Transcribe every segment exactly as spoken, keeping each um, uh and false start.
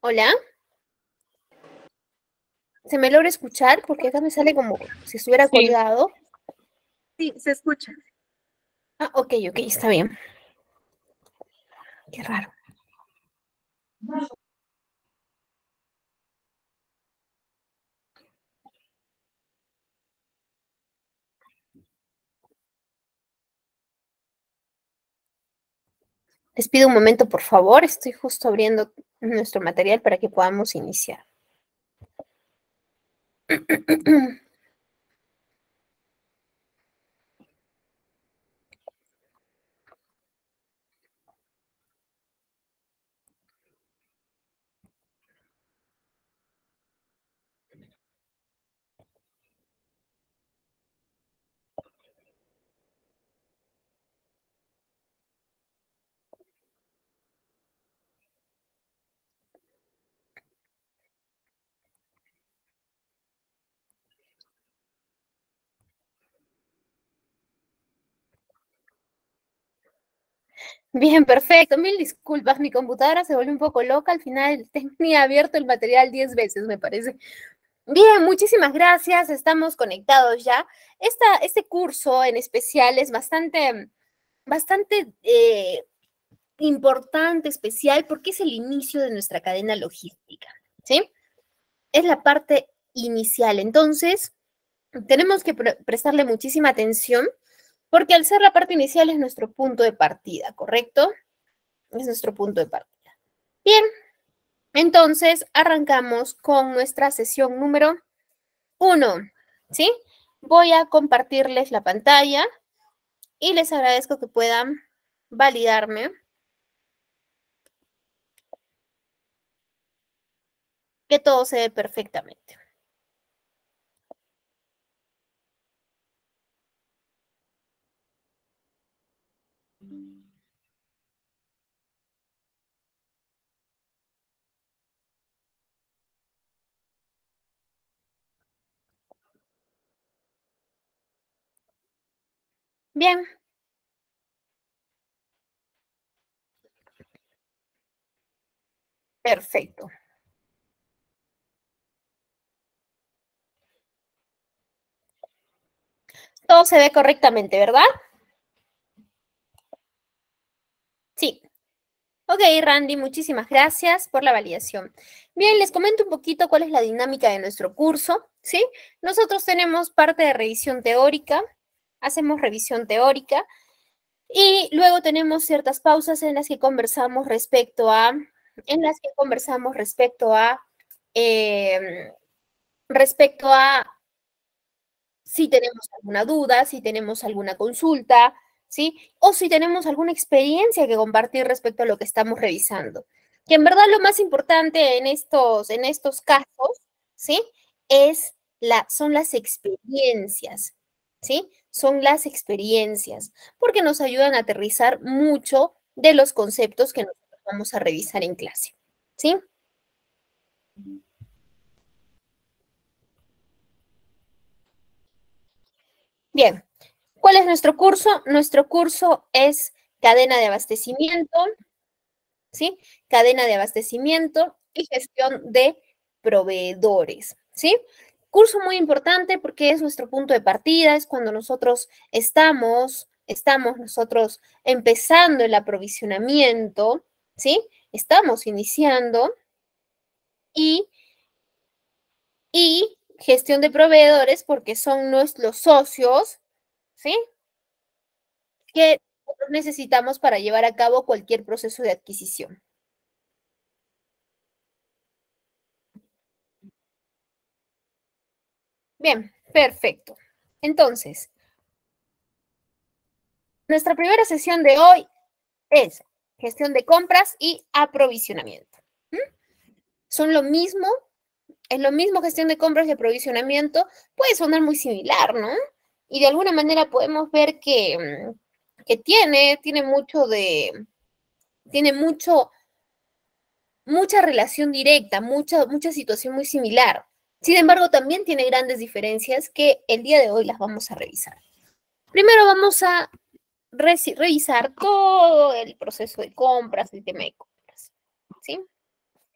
Hola, ¿se me logra escuchar? Porque acá me sale como si estuviera Sí, colgado. sí, se escucha. Ah, ok, ok, está bien. Qué raro. Les pido un momento, por favor. Estoy justo abriendo nuestro material para que podamos iniciar. Bien, perfecto. Mil disculpas, mi computadora se volvió un poco loca. Al final tenía abierto el material diez veces, me parece. Bien, muchísimas gracias. Estamos conectados ya. Esta, este curso en especial es bastante, bastante eh, importante, especial, porque es el inicio de nuestra cadena logística, ¿sí? Es la parte inicial. Entonces, tenemos que pre prestarle muchísima atención porque al ser la parte inicial es nuestro punto de partida, ¿correcto? Es nuestro punto de partida. Bien, entonces arrancamos con nuestra sesión número uno, ¿sí? Voy a compartirles la pantalla y les agradezco que puedan validarme que todo se ve perfectamente. Bien, perfecto. Todo se ve correctamente, ¿verdad? Sí. Ok, Randy, muchísimas gracias por la validación. Bien, les comento un poquito cuál es la dinámica de nuestro curso, ¿sí? Nosotros tenemos parte de revisión teórica, hacemos revisión teórica y luego tenemos ciertas pausas en las que conversamos respecto a, en las que conversamos respecto a, eh, respecto a si tenemos alguna duda, si tenemos alguna consulta, ¿sí? O si tenemos alguna experiencia que compartir respecto a lo que estamos revisando. Que en verdad lo más importante en estos, en estos casos, ¿sí? Es la, son las experiencias, ¿sí? Son las experiencias, porque nos ayudan a aterrizar mucho de los conceptos que nosotros vamos a revisar en clase, ¿sí? Bien, ¿cuál es nuestro curso? Nuestro curso es cadena de abastecimiento, ¿sí? Cadena de abastecimiento y gestión de proveedores, ¿sí? Curso muy importante porque es nuestro punto de partida, es cuando nosotros estamos, estamos nosotros empezando el aprovisionamiento, ¿sí? Estamos iniciando y, y gestión de proveedores porque son nuestros socios, ¿sí? Que necesitamos para llevar a cabo cualquier proceso de adquisición. Bien, perfecto. Entonces, nuestra primera sesión de hoy es gestión de compras y aprovisionamiento. ¿Mm? Son lo mismo, es lo mismo gestión de compras y aprovisionamiento, puede sonar muy similar, ¿no? Y de alguna manera podemos ver que, mm, que tiene, tiene mucho de, tiene mucho, mucha relación directa, mucha, mucha situación muy similar. Sin embargo, también tiene grandes diferencias que el día de hoy las vamos a revisar. Primero vamos a re revisar todo el proceso de compras, el tema de compras, ¿sí?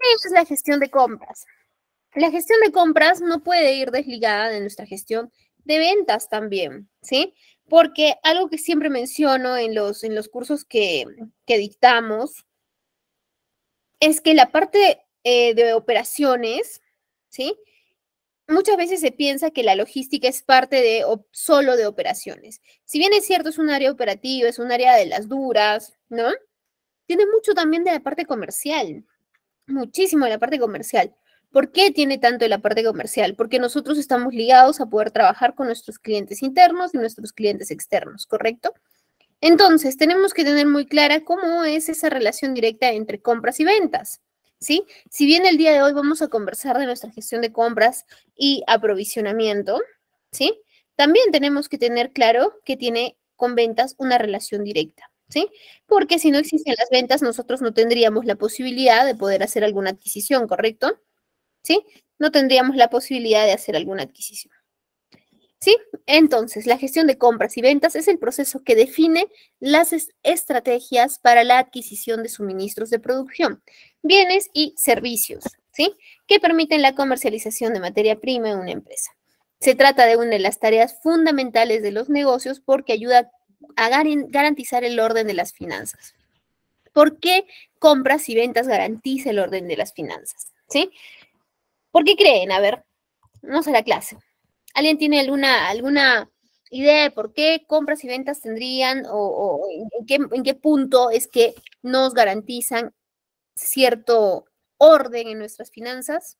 Esa es la gestión de compras. La gestión de compras no puede ir desligada de nuestra gestión de ventas también, ¿sí? Porque algo que siempre menciono en los, en los cursos que, que dictamos es que la parte eh, de operaciones, ¿sí? Muchas veces se piensa que la logística es parte de o solo de operaciones. Si bien es cierto, es un área operativa, es un área de las duras, ¿no? Tiene mucho también de la parte comercial, muchísimo de la parte comercial. ¿Por qué tiene tanto de la parte comercial? Porque nosotros estamos ligados a poder trabajar con nuestros clientes internos y nuestros clientes externos, ¿correcto? Entonces, tenemos que tener muy clara cómo es esa relación directa entre compras y ventas, ¿sí? Si bien el día de hoy vamos a conversar de nuestra gestión de compras y aprovisionamiento, ¿sí? También tenemos que tener claro que tiene con ventas una relación directa, ¿sí? Porque si no existen las ventas, nosotros no tendríamos la posibilidad de poder hacer alguna adquisición, ¿correcto? ¿Sí? No tendríamos la posibilidad de hacer alguna adquisición. ¿Sí? Entonces, la gestión de compras y ventas es el proceso que define las es- estrategias para la adquisición de suministros de producción, bienes y servicios, ¿sí? Que permiten la comercialización de materia prima en una empresa. Se trata de una de las tareas fundamentales de los negocios porque ayuda a garin- garantizar el orden de las finanzas. ¿Por qué compras y ventas garantiza el orden de las finanzas? ¿Sí? ¿Por qué creen? A ver, vamos a la clase. ¿Alguien tiene alguna, alguna idea de por qué compras y ventas tendrían o, o en, en qué, en qué punto es que nos garantizan cierto orden en nuestras finanzas?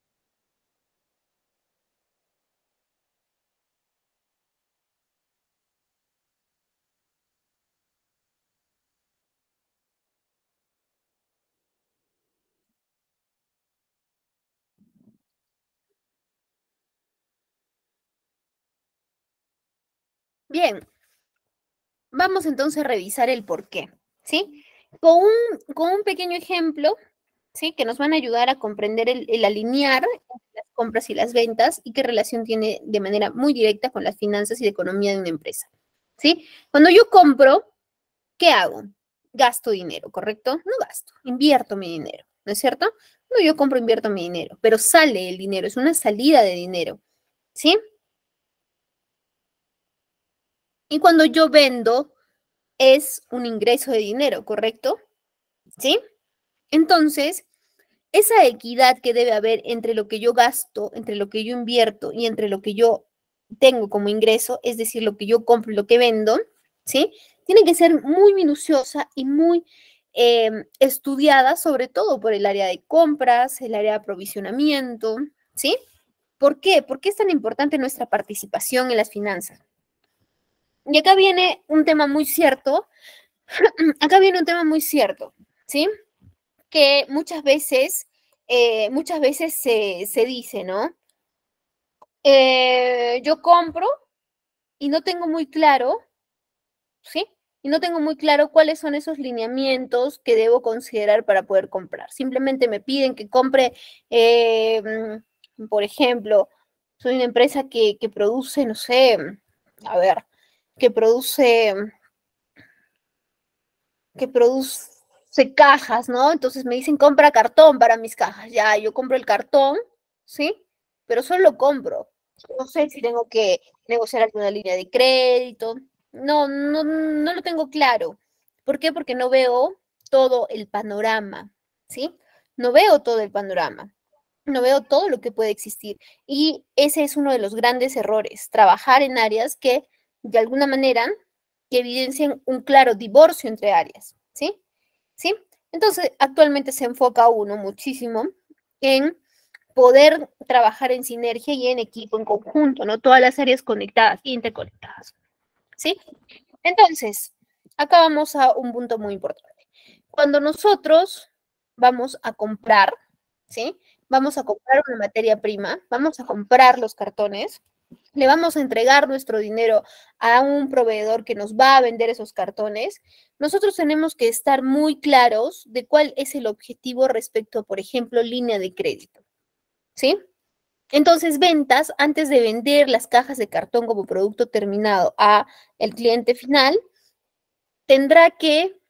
Bien, vamos entonces a revisar el por qué, ¿sí? Con un, con un pequeño ejemplo, ¿sí? Que nos van a ayudar a comprender el, el alinear entre las compras y las ventas y qué relación tiene de manera muy directa con las finanzas y la economía de una empresa, ¿sí? Cuando yo compro, ¿qué hago? Gasto dinero, ¿correcto? No gasto, invierto mi dinero, ¿no es cierto? No, yo compro, invierto mi dinero, pero sale el dinero, es una salida de dinero, ¿sí? Y cuando yo vendo, es un ingreso de dinero, ¿correcto? ¿Sí? Entonces, esa equidad que debe haber entre lo que yo gasto, entre lo que yo invierto y entre lo que yo tengo como ingreso, es decir, lo que yo compro y lo que vendo, ¿sí? Tiene que ser muy minuciosa y muy eh, estudiada, sobre todo por el área de compras, el área de aprovisionamiento, ¿sí? ¿Por qué? ¿Por qué es tan importante nuestra participación en las finanzas? Y acá viene un tema muy cierto, acá viene un tema muy cierto, ¿sí? Que muchas veces, eh, muchas veces se, se dice, ¿no? Eh, yo compro y no tengo muy claro, ¿sí? Y no tengo muy claro cuáles son esos lineamientos que debo considerar para poder comprar. Simplemente me piden que compre, eh, mm, por ejemplo, soy una empresa que, que produce, no sé, a ver, que produce, que produce cajas, ¿no? Entonces me dicen, compra cartón para mis cajas. Ya, yo compro el cartón, ¿sí? Pero solo lo compro. No sé si tengo que negociar alguna línea de crédito. No, no, no lo tengo claro. ¿Por qué? Porque no veo todo el panorama, ¿sí? No veo todo el panorama. No veo todo lo que puede existir. Y ese es uno de los grandes errores, trabajar en áreas que, de alguna manera, que evidencian un claro divorcio entre áreas, ¿sí? ¿Sí? Entonces, actualmente se enfoca uno muchísimo en poder trabajar en sinergia y en equipo, en conjunto, ¿no? Todas las áreas conectadas, interconectadas, ¿sí? Entonces, acá vamos a un punto muy importante. Cuando nosotros vamos a comprar, ¿sí? Vamos a comprar una materia prima, vamos a comprar los cartones, le vamos a entregar nuestro dinero a un proveedor que nos va a vender esos cartones, nosotros tenemos que estar muy claros de cuál es el objetivo respecto, por ejemplo, línea de crédito, ¿sí? Entonces, ventas, antes de vender las cajas de cartón como producto terminado a el cliente final, tendrá que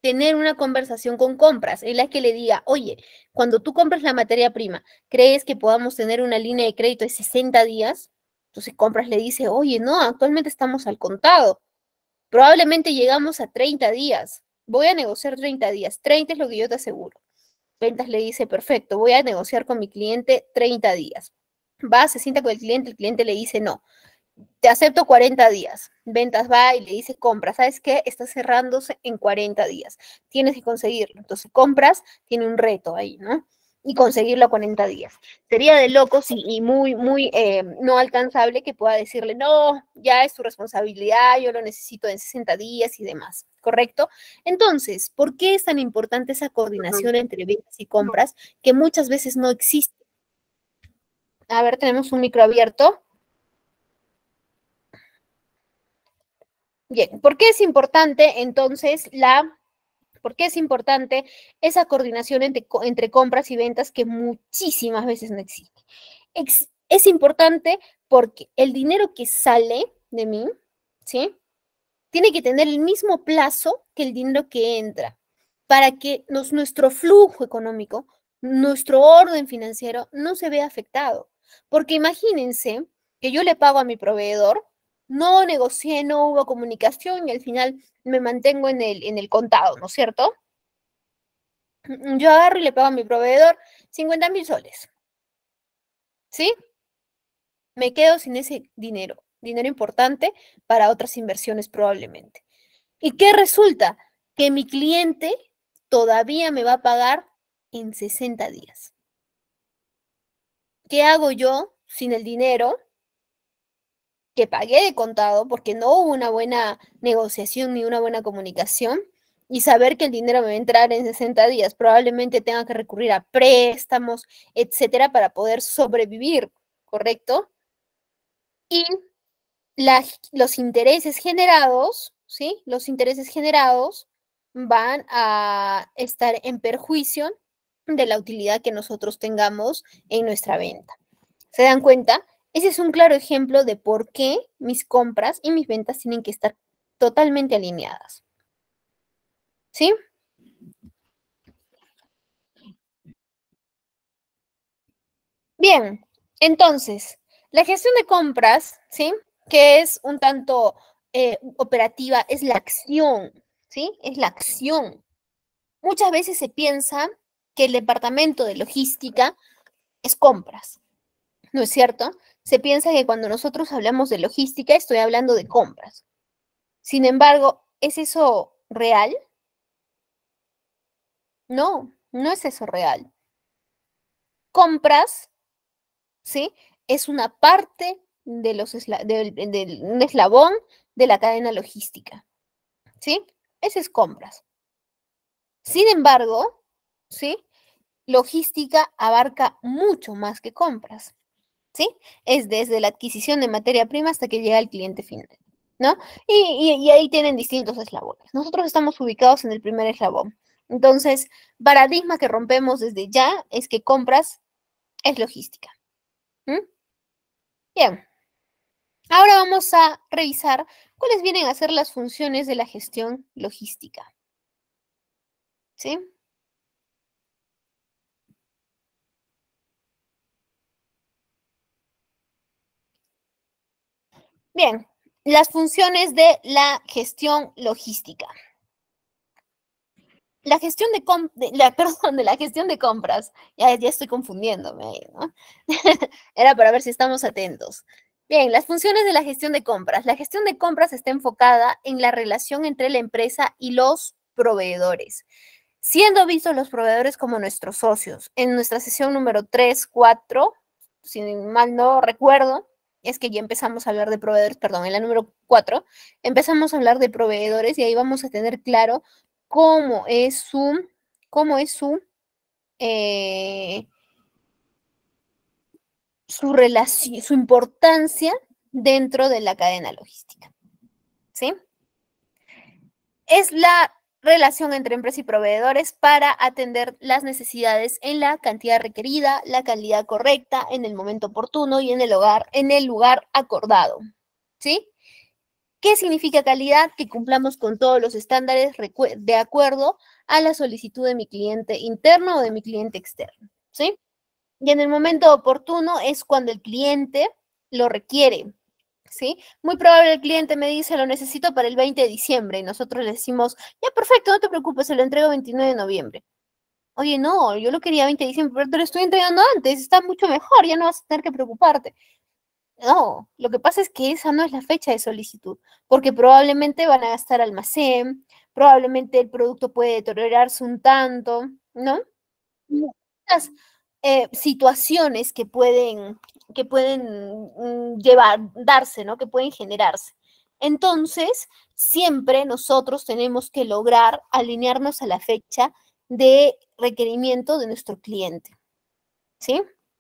tener una conversación con compras en la que le diga, oye, cuando tú compras la materia prima, ¿crees que podamos tener una línea de crédito de sesenta días? Entonces compras le dice, oye, no, actualmente estamos al contado. Probablemente llegamos a treinta días. Voy a negociar treinta días. treinta es lo que yo te aseguro. Ventas le dice, perfecto, voy a negociar con mi cliente treinta días. Va, se sienta con el cliente, el cliente le dice, no, te acepto cuarenta días. Ventas va y le dice, compra, ¿sabes qué? Está cerrándose en cuarenta días. Tienes que conseguirlo. Entonces, compras, tiene un reto ahí, ¿no? Y conseguirlo a cuarenta días. Sería de locos y, y muy, muy eh, no alcanzable que pueda decirle, no, ya es tu responsabilidad, yo lo necesito en sesenta días y demás, ¿correcto? Entonces, ¿por qué es tan importante esa coordinación entre ventas y compras que muchas veces no existe? A ver, tenemos un micro abierto. Bien, ¿por qué es importante entonces la, por qué es importante esa coordinación entre, entre compras y ventas que muchísimas veces no existe? Es, es importante porque el dinero que sale de mí, ¿sí? Tiene que tener el mismo plazo que el dinero que entra para que nos, nuestro flujo económico, nuestro orden financiero no se vea afectado. Porque imagínense que yo le pago a mi proveedor, no negocié, no hubo comunicación y al final me mantengo en el, en el contado, ¿no es cierto? Yo agarro y le pago a mi proveedor cincuenta mil soles, ¿sí? Me quedo sin ese dinero, dinero importante para otras inversiones probablemente. ¿Y qué resulta? Que mi cliente todavía me va a pagar en sesenta días. ¿Qué hago yo sin el dinero que pagué de contado porque no hubo una buena negociación ni una buena comunicación? Y saber que el dinero me va a entrar en sesenta días, probablemente tenga que recurrir a préstamos, etcétera, para poder sobrevivir, ¿correcto? Y la, los intereses generados, ¿sí? Los intereses generados van a estar en perjuicio de la utilidad que nosotros tengamos en nuestra venta. ¿Se dan cuenta? Ese es un claro ejemplo de por qué mis compras y mis ventas tienen que estar totalmente alineadas. ¿Sí? Bien, entonces, la gestión de compras, ¿sí? Que es un tanto eh, operativa, es la acción, ¿sí? Es la acción. Muchas veces se piensa que el departamento de logística es compras, ¿no es cierto? Se piensa que cuando nosotros hablamos de logística estoy hablando de compras. Sin embargo, ¿es eso real? No, no es eso real. Compras, ¿sí? Es una parte de los esla de, de, de un eslabón de la cadena logística, ¿sí? Ese es compras. Sin embargo, ¿sí? Logística abarca mucho más que compras, ¿sí? Es desde la adquisición de materia prima hasta que llega al cliente final, ¿no? Y, y, y ahí tienen distintos eslabones. Nosotros estamos ubicados en el primer eslabón. Entonces, paradigma que rompemos desde ya es que compras es logística. ¿Mm? Bien. Ahora vamos a revisar cuáles vienen a ser las funciones de la gestión logística. ¿Sí? Bien, las funciones de la gestión logística. La gestión de, com de la, perdón, de la gestión de compras. Ya, ya estoy confundiéndome ahí, ¿no? Era para ver si estamos atentos. Bien, las funciones de la gestión de compras. La gestión de compras está enfocada en la relación entre la empresa y los proveedores, siendo vistos los proveedores como nuestros socios. En nuestra sesión número tres, cuatro, si mal no recuerdo, es que ya empezamos a hablar de proveedores, perdón, en la número cuatro, empezamos a hablar de proveedores y ahí vamos a tener claro cómo es su, cómo es su, eh, su relación, su importancia dentro de la cadena logística. ¿Sí? Es la relación entre empresa y proveedores para atender las necesidades en la cantidad requerida, la calidad correcta, en el momento oportuno y en el lugar, en el lugar acordado. ¿Sí? ¿Qué significa calidad? Que cumplamos con todos los estándares de acuerdo a la solicitud de mi cliente interno o de mi cliente externo, ¿sí? Y en el momento oportuno es cuando el cliente lo requiere, ¿sí? Muy probable el cliente me dice, lo necesito para el veinte de diciembre, y nosotros le decimos, ya, perfecto, no te preocupes, se lo entrego el veintinueve de noviembre. Oye, no, yo lo quería veinte de diciembre, pero te lo estoy entregando antes, está mucho mejor, ya no vas a tener que preocuparte. No, lo que pasa es que esa no es la fecha de solicitud, porque probablemente van a gastar almacén, probablemente el producto puede deteriorarse un tanto, ¿no? Muchas eh, situaciones que pueden, que pueden mm, llevar, darse, ¿no? Que pueden generarse. Entonces, siempre nosotros tenemos que lograr alinearnos a la fecha de requerimiento de nuestro cliente, ¿sí?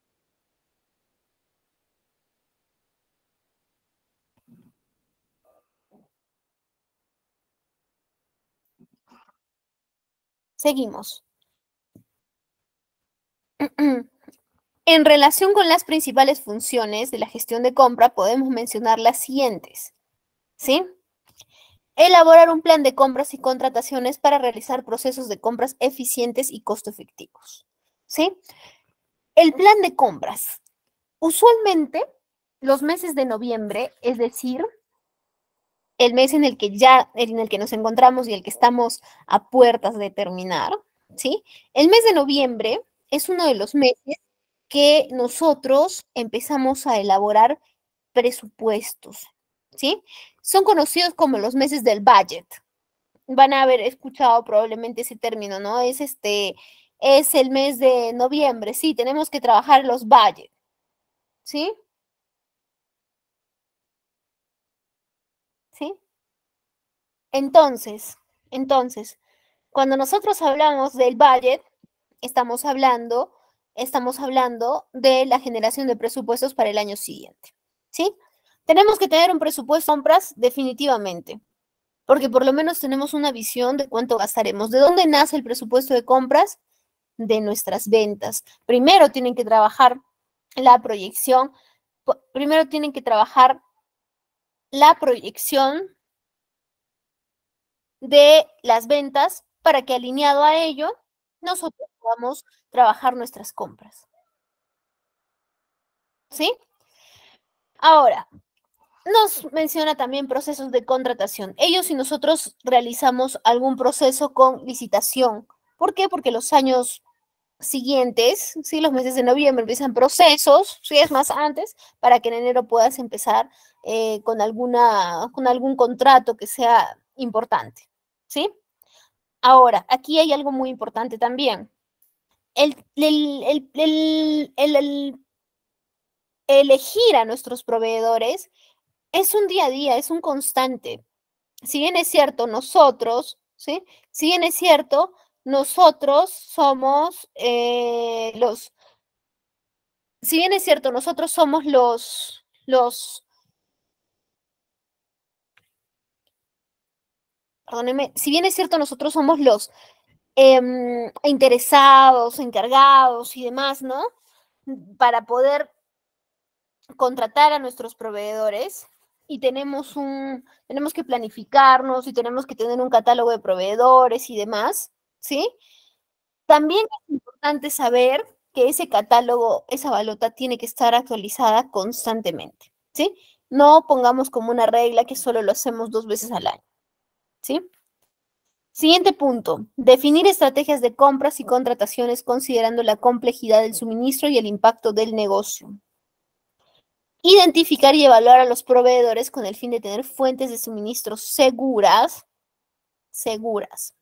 Seguimos. En relación con las principales funciones de la gestión de compra, podemos mencionar las siguientes, ¿sí? Elaborar un plan de compras y contrataciones para realizar procesos de compras eficientes y costo efectivos, ¿sí? El plan de compras. Usualmente, los meses de noviembre, es decir, el mes en el que ya, en el que nos encontramos y el que estamos a puertas de terminar, ¿sí? El mes de noviembre es uno de los meses que nosotros empezamos a elaborar presupuestos, ¿sí? Son conocidos como los meses del budget. Van a haber escuchado probablemente ese término, ¿no? Es este, es el mes de noviembre, sí, tenemos que trabajar los budget, ¿sí? ¿Sí? Entonces, entonces, cuando nosotros hablamos del budget, estamos hablando, estamos hablando de la generación de presupuestos para el año siguiente, ¿sí? Tenemos que tener un presupuesto de compras definitivamente, porque por lo menos tenemos una visión de cuánto gastaremos. ¿De dónde nace el presupuesto de compras? De nuestras ventas. Primero tienen que trabajar la proyección, primero tienen que trabajar la proyección de las ventas para que alineado a ello nosotros podamos trabajar nuestras compras. ¿Sí? Ahora, nos menciona también procesos de contratación. Ellos y nosotros realizamos algún proceso con licitación. ¿Por qué? Porque los años siguientes, ¿sí? Los meses de noviembre empiezan procesos, si ¿sí? Es más antes, para que en enero puedas empezar eh, con, alguna, con algún contrato que sea importante. ¿Sí? Ahora, aquí hay algo muy importante también. El, el, el, el, el, el elegir a nuestros proveedores es un día a día, es un constante. Si bien es cierto, nosotros, ¿sí? Si bien es cierto, nosotros somos eh, los, si bien es cierto, nosotros somos los, los, perdónenme, si bien es cierto, nosotros somos los eh, interesados, encargados y demás, ¿no? Para poder contratar a nuestros proveedores y tenemos un, tenemos que planificarnos y tenemos que tener un catálogo de proveedores y demás, ¿sí? También es importante saber que ese catálogo, esa balota tiene que estar actualizada constantemente, ¿sí? No pongamos como una regla que solo lo hacemos dos veces al año, ¿sí? Siguiente punto, definir estrategias de compras y contrataciones considerando la complejidad del suministro y el impacto del negocio. Identificar y evaluar a los proveedores con el fin de tener fuentes de suministro seguras, seguras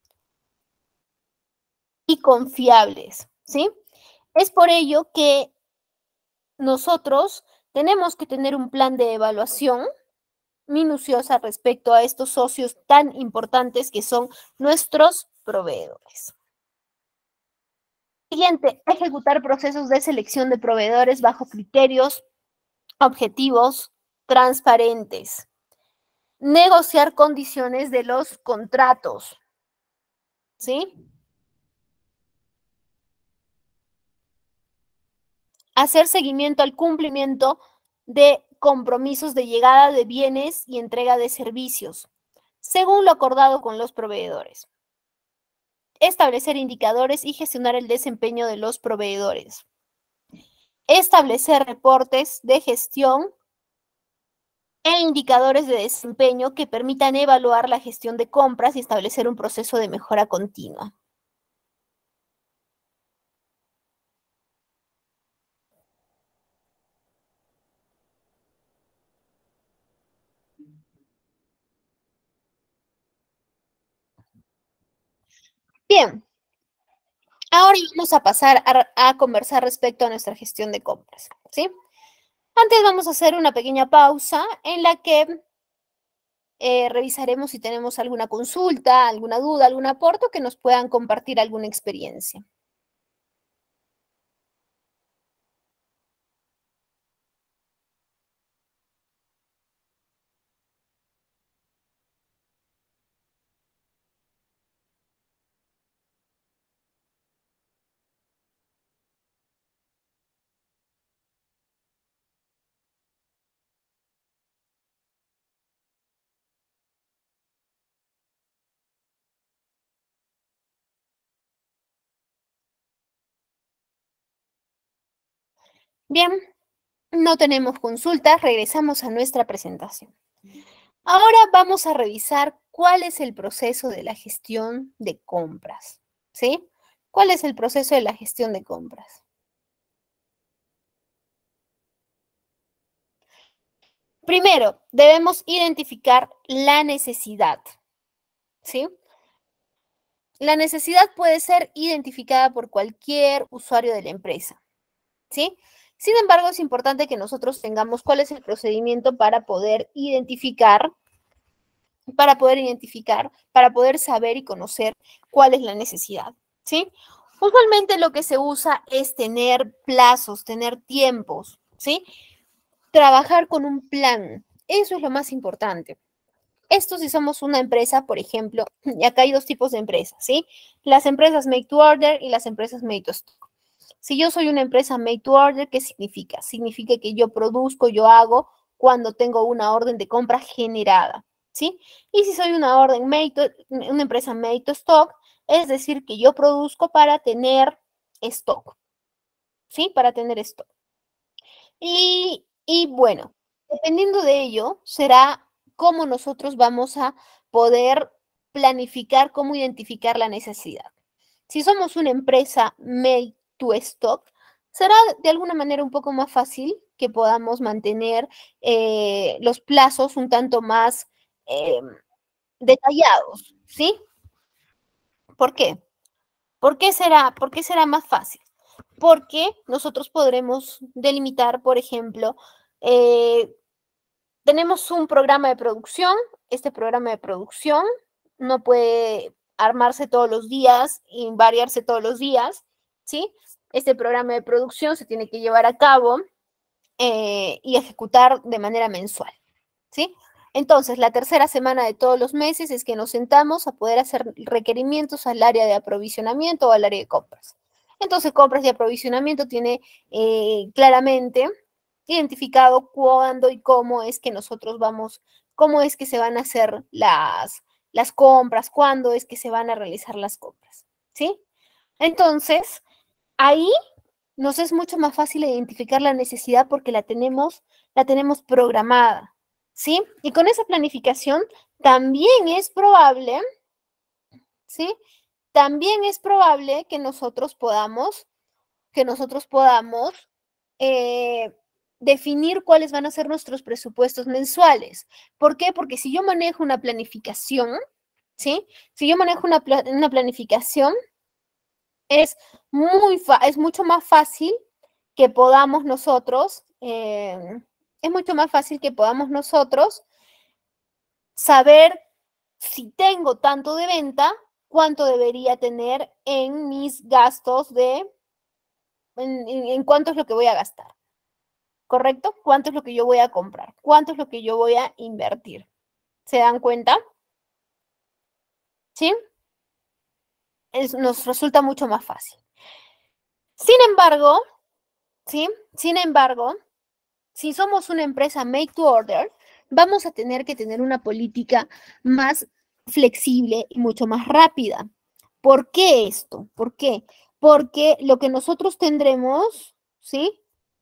y confiables, ¿sí? Es por ello que nosotros tenemos que tener un plan de evaluación minuciosa respecto a estos socios tan importantes que son nuestros proveedores. Siguiente, ejecutar procesos de selección de proveedores bajo criterios objetivos transparentes. Negociar condiciones de los contratos, ¿sí? Hacer seguimiento al cumplimiento de compromisos de llegada de bienes y entrega de servicios, según lo acordado con los proveedores. Establecer indicadores y gestionar el desempeño de los proveedores. Establecer reportes de gestión e indicadores de desempeño que permitan evaluar la gestión de compras y establecer un proceso de mejora continua. Bien, ahora vamos a pasar a, a conversar respecto a nuestra gestión de compras, ¿sí? Antes vamos a hacer una pequeña pausa en la que eh, revisaremos si tenemos alguna consulta, alguna duda, algún aporte que nos puedan compartir alguna experiencia. Bien, no tenemos consultas, regresamos a nuestra presentación. Ahora vamos a revisar cuál es el proceso de la gestión de compras, ¿sí? ¿Cuál es el proceso de la gestión de compras? Primero, debemos identificar la necesidad, ¿sí? La necesidad puede ser identificada por cualquier usuario de la empresa, ¿sí? Sin embargo, es importante que nosotros tengamos cuál es el procedimiento para poder identificar, para poder identificar, para poder saber y conocer cuál es la necesidad, ¿sí? Usualmente lo que se usa es tener plazos, tener tiempos, ¿sí? Trabajar con un plan. Eso es lo más importante. Esto si somos una empresa, por ejemplo, y acá hay dos tipos de empresas, ¿sí? Las empresas make to order y las empresas make to stock. Si yo soy una empresa make to order, ¿qué significa? Significa que yo produzco, yo hago cuando tengo una orden de compra generada, ¿sí? Y si soy una orden make to, una empresa make to stock, es decir, que yo produzco para tener stock, ¿sí? Para tener stock. Y, y bueno, dependiendo de ello, será cómo nosotros vamos a poder planificar, cómo identificar la necesidad. Si somos una empresa made to stock, será de alguna manera un poco más fácil que podamos mantener eh, los plazos un tanto más eh, detallados, ¿sí? ¿Por qué? ¿Por qué será, por qué será más fácil? Porque nosotros podremos delimitar, por ejemplo, eh, tenemos un programa de producción, este programa de producción no puede armarse todos los días y variarse todos los días, ¿sí? Este programa de producción se tiene que llevar a cabo eh, y ejecutar de manera mensual, ¿sí? Entonces, la tercera semana de todos los meses es que nos sentamos a poder hacer requerimientos al área de aprovisionamiento o al área de compras. Entonces, compras y aprovisionamiento tiene eh, claramente identificado cuándo y cómo es que nosotros vamos, cómo es que se van a hacer las, las compras, cuándo es que se van a realizar las compras, ¿sí? Entonces, ahí nos es mucho más fácil identificar la necesidad porque la tenemos, la tenemos programada, ¿sí? Y con esa planificación también es probable, ¿sí? También es probable que nosotros podamos, que nosotros podamos eh, definir cuáles van a ser nuestros presupuestos mensuales. ¿Por qué? Porque si yo manejo una planificación, ¿sí? Si yo manejo una, pla una planificación, es, muy es mucho más fácil que podamos nosotros, eh, es mucho más fácil que podamos nosotros saber si tengo tanto de venta, cuánto debería tener en mis gastos de, en, en, en cuánto es lo que voy a gastar, ¿correcto? ¿Cuánto es lo que yo voy a comprar? ¿Cuánto es lo que yo voy a invertir? ¿Se dan cuenta? ¿Sí? Es, nos resulta mucho más fácil. Sin embargo, ¿sí? Sin embargo, si somos una empresa make to order, vamos a tener que tener una política más flexible y mucho más rápida. ¿Por qué esto? ¿Por qué? Porque lo que nosotros tendremos, ¿sí?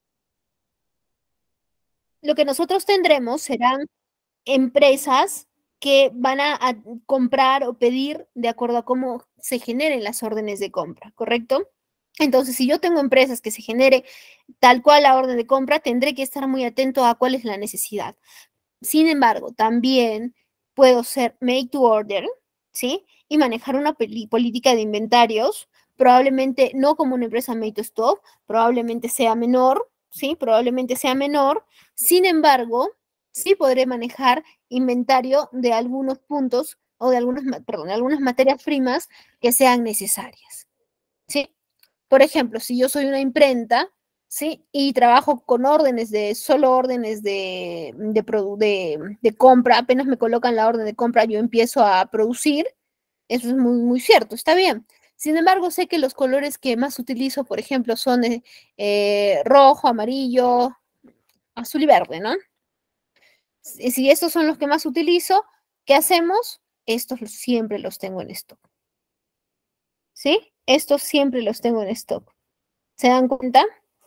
Lo que nosotros tendremos serán empresas que van a, a comprar o pedir de acuerdo a cómo se generen las órdenes de compra, ¿correcto? Entonces, si yo tengo empresas que se genere tal cual la orden de compra, tendré que estar muy atento a cuál es la necesidad. Sin embargo, también puedo ser make to order, ¿sí? Y manejar una política de inventarios, probablemente no como una empresa make to stock, probablemente sea menor, ¿sí? Probablemente sea menor. Sin embargo, sí podré manejar inventario de algunos puntos o de algunas, perdón, de algunas materias primas que sean necesarias, ¿sí? Por ejemplo, si yo soy una imprenta, ¿sí? Y trabajo con órdenes de, solo órdenes de, de, de, de compra, apenas me colocan la orden de compra, yo empiezo a producir, eso es muy, muy cierto, está bien. Sin embargo, sé que los colores que más utilizo, por ejemplo, son eh, eh, rojo, amarillo, azul y verde, ¿no? Si, si estos son los que más utilizo, ¿qué hacemos? Estos siempre los tengo en stock, ¿sí? Estos siempre los tengo en stock. ¿Se dan cuenta?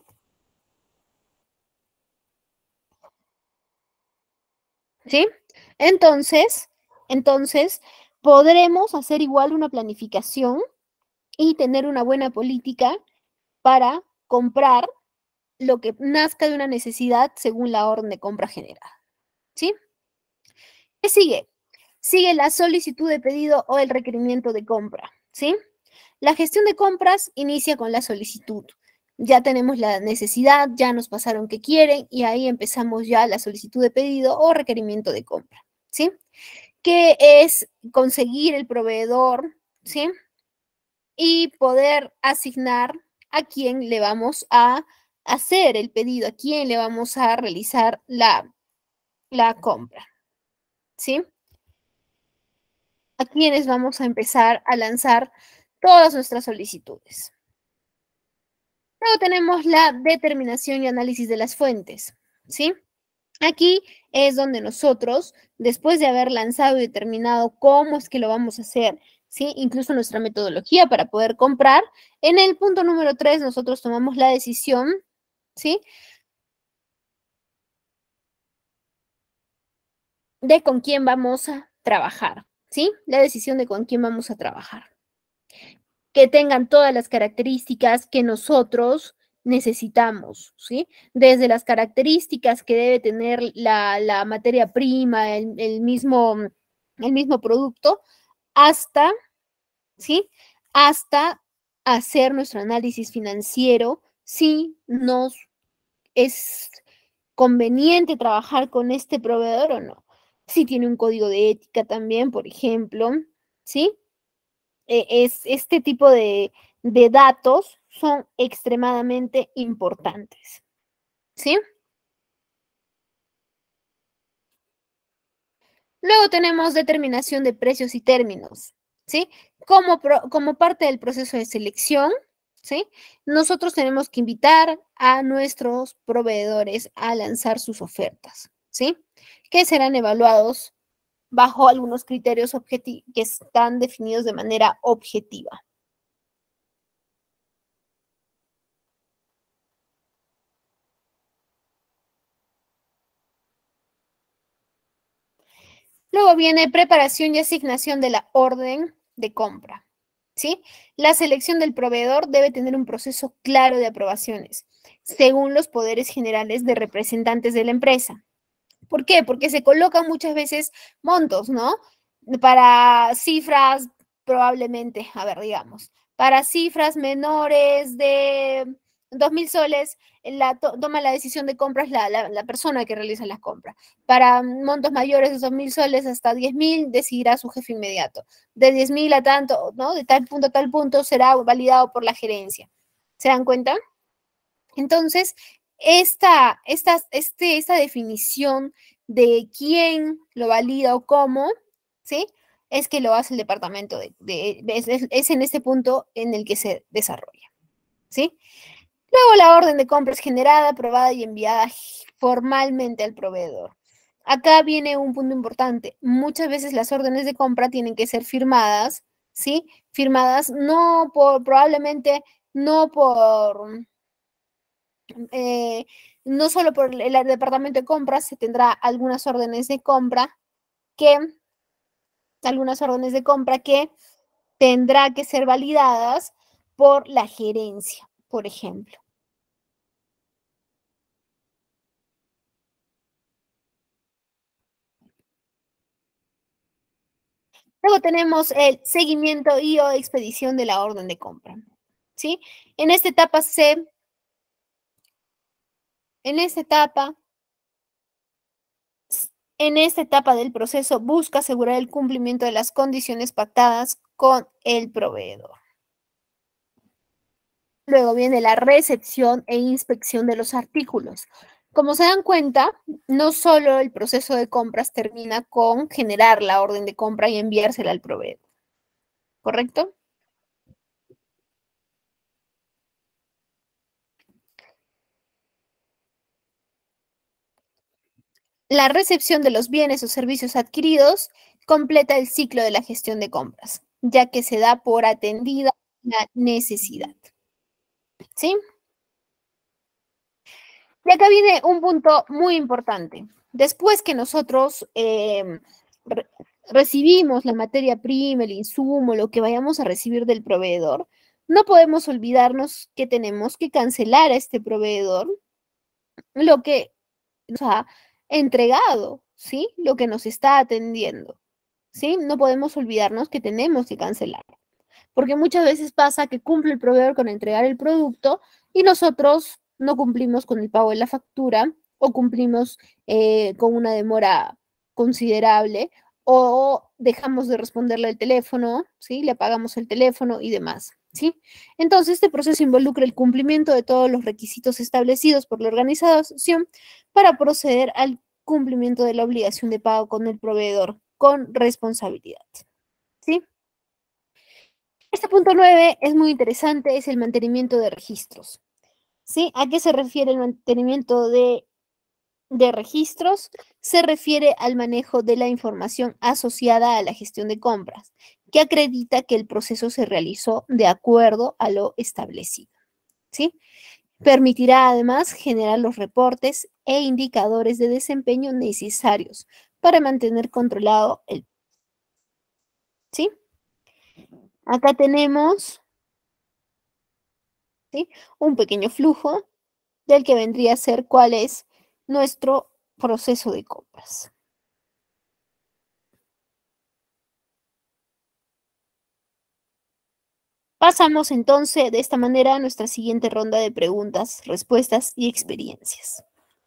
¿Sí? Entonces, entonces, podremos hacer igual una planificación y tener una buena política para comprar lo que nazca de una necesidad según la orden de compra generada. ¿Sí? ¿Qué sigue? Sigue la solicitud de pedido o el requerimiento de compra. ¿Sí? La gestión de compras inicia con la solicitud. Ya tenemos la necesidad, ya nos pasaron qué quieren y ahí empezamos ya la solicitud de pedido o requerimiento de compra. ¿Sí? Que es conseguir el proveedor, ¿sí? Y poder asignar a quién le vamos a hacer el pedido, a quién le vamos a realizar la, la compra, ¿sí? A quiénes vamos a empezar a lanzar todas nuestras solicitudes. Luego tenemos la determinación y análisis de las fuentes, ¿sí? Aquí es donde nosotros, después de haber lanzado y determinado cómo es que lo vamos a hacer, ¿sí? Incluso nuestra metodología para poder comprar, en el punto número tres nosotros tomamos la decisión, ¿sí? De con quién vamos a trabajar, ¿sí? La decisión de con quién vamos a trabajar. Que tengan todas las características que nosotros necesitamos, ¿sí? Desde las características que debe tener la, la materia prima, el, el, mismo, el mismo producto, hasta, ¿sí? Hasta hacer nuestro análisis financiero, si nos es conveniente trabajar con este proveedor o no. Si tiene un código de ética también, por ejemplo, ¿sí? Es, este tipo de, de datos son extremadamente importantes, ¿sí? Luego tenemos determinación de precios y términos, ¿sí? Como, pro, como parte del proceso de selección, ¿sí? Nosotros tenemos que invitar a nuestros proveedores a lanzar sus ofertas, ¿sí? Que serán evaluados bajo algunos criterios que están definidos de manera objetiva. Luego viene preparación y asignación de la orden de compra, ¿sí? La selección del proveedor debe tener un proceso claro de aprobaciones, según los poderes generales de representantes de la empresa. ¿Por qué? Porque se colocan muchas veces montos, ¿no? Para cifras, probablemente, a ver, digamos, para cifras menores de dos mil soles, la to toma la decisión de compras la, la, la, persona que realiza las compras. Para montos mayores de dos mil soles hasta diez mil, decidirá su jefe inmediato. De diez mil a tanto, ¿no? De tal punto a tal punto será validado por la gerencia. ¿Se dan cuenta? Entonces, esta, esta, este, esta definición de quién lo valida o cómo, ¿sí? Es que lo hace el departamento de, de, de es, es, en este punto en el que se desarrolla, ¿sí? Luego la orden de compra es generada, aprobada y enviada formalmente al proveedor. Acá viene un punto importante. Muchas veces las órdenes de compra tienen que ser firmadas, ¿sí? Firmadas no por, probablemente no por, eh, no solo por el, el departamento de compras, se tendrá algunas órdenes de compra que, algunas órdenes de compra que tendrá que ser validadas por la gerencia, por ejemplo. Luego tenemos el seguimiento y o expedición de la orden de compra, ¿sí? En esta etapa se, en esta etapa, en esta etapa del proceso busca asegurar el cumplimiento de las condiciones pactadas con el proveedor. Luego viene la recepción e inspección de los artículos. Como se dan cuenta, no solo el proceso de compras termina con generar la orden de compra y enviársela al proveedor, ¿correcto? La recepción de los bienes o servicios adquiridos completa el ciclo de la gestión de compras, ya que se da por atendida la necesidad. ¿Sí? Y acá viene un punto muy importante. Después que nosotros eh, re recibimos la materia prima, el insumo, lo que vayamos a recibir del proveedor, no podemos olvidarnos que tenemos que cancelar a este proveedor lo que nos ha entregado, ¿sí? Lo que nos está atendiendo, ¿sí? No podemos olvidarnos que tenemos que cancelar, porque muchas veces pasa que cumple el proveedor con entregar el producto y nosotros no cumplimos con el pago de la factura o cumplimos eh, con una demora considerable o dejamos de responderle el teléfono, ¿sí? Le apagamos el teléfono y demás, ¿sí? Entonces, este proceso involucra el cumplimiento de todos los requisitos establecidos por la organización para proceder al cumplimiento de la obligación de pago con el proveedor con responsabilidad, ¿sí? Este punto nueve es muy interesante, es el mantenimiento de registros. ¿Sí? ¿A qué se refiere el mantenimiento de, de registros? Se refiere al manejo de la información asociada a la gestión de compras, que acredita que el proceso se realizó de acuerdo a lo establecido. ¿Sí? Permitirá además generar los reportes e indicadores de desempeño necesarios para mantener controlado el. ¿Sí? Acá tenemos, ¿sí?, un pequeño flujo del que vendría a ser cuál es nuestro proceso de compras. Pasamos entonces de esta manera a nuestra siguiente ronda de preguntas, respuestas y experiencias.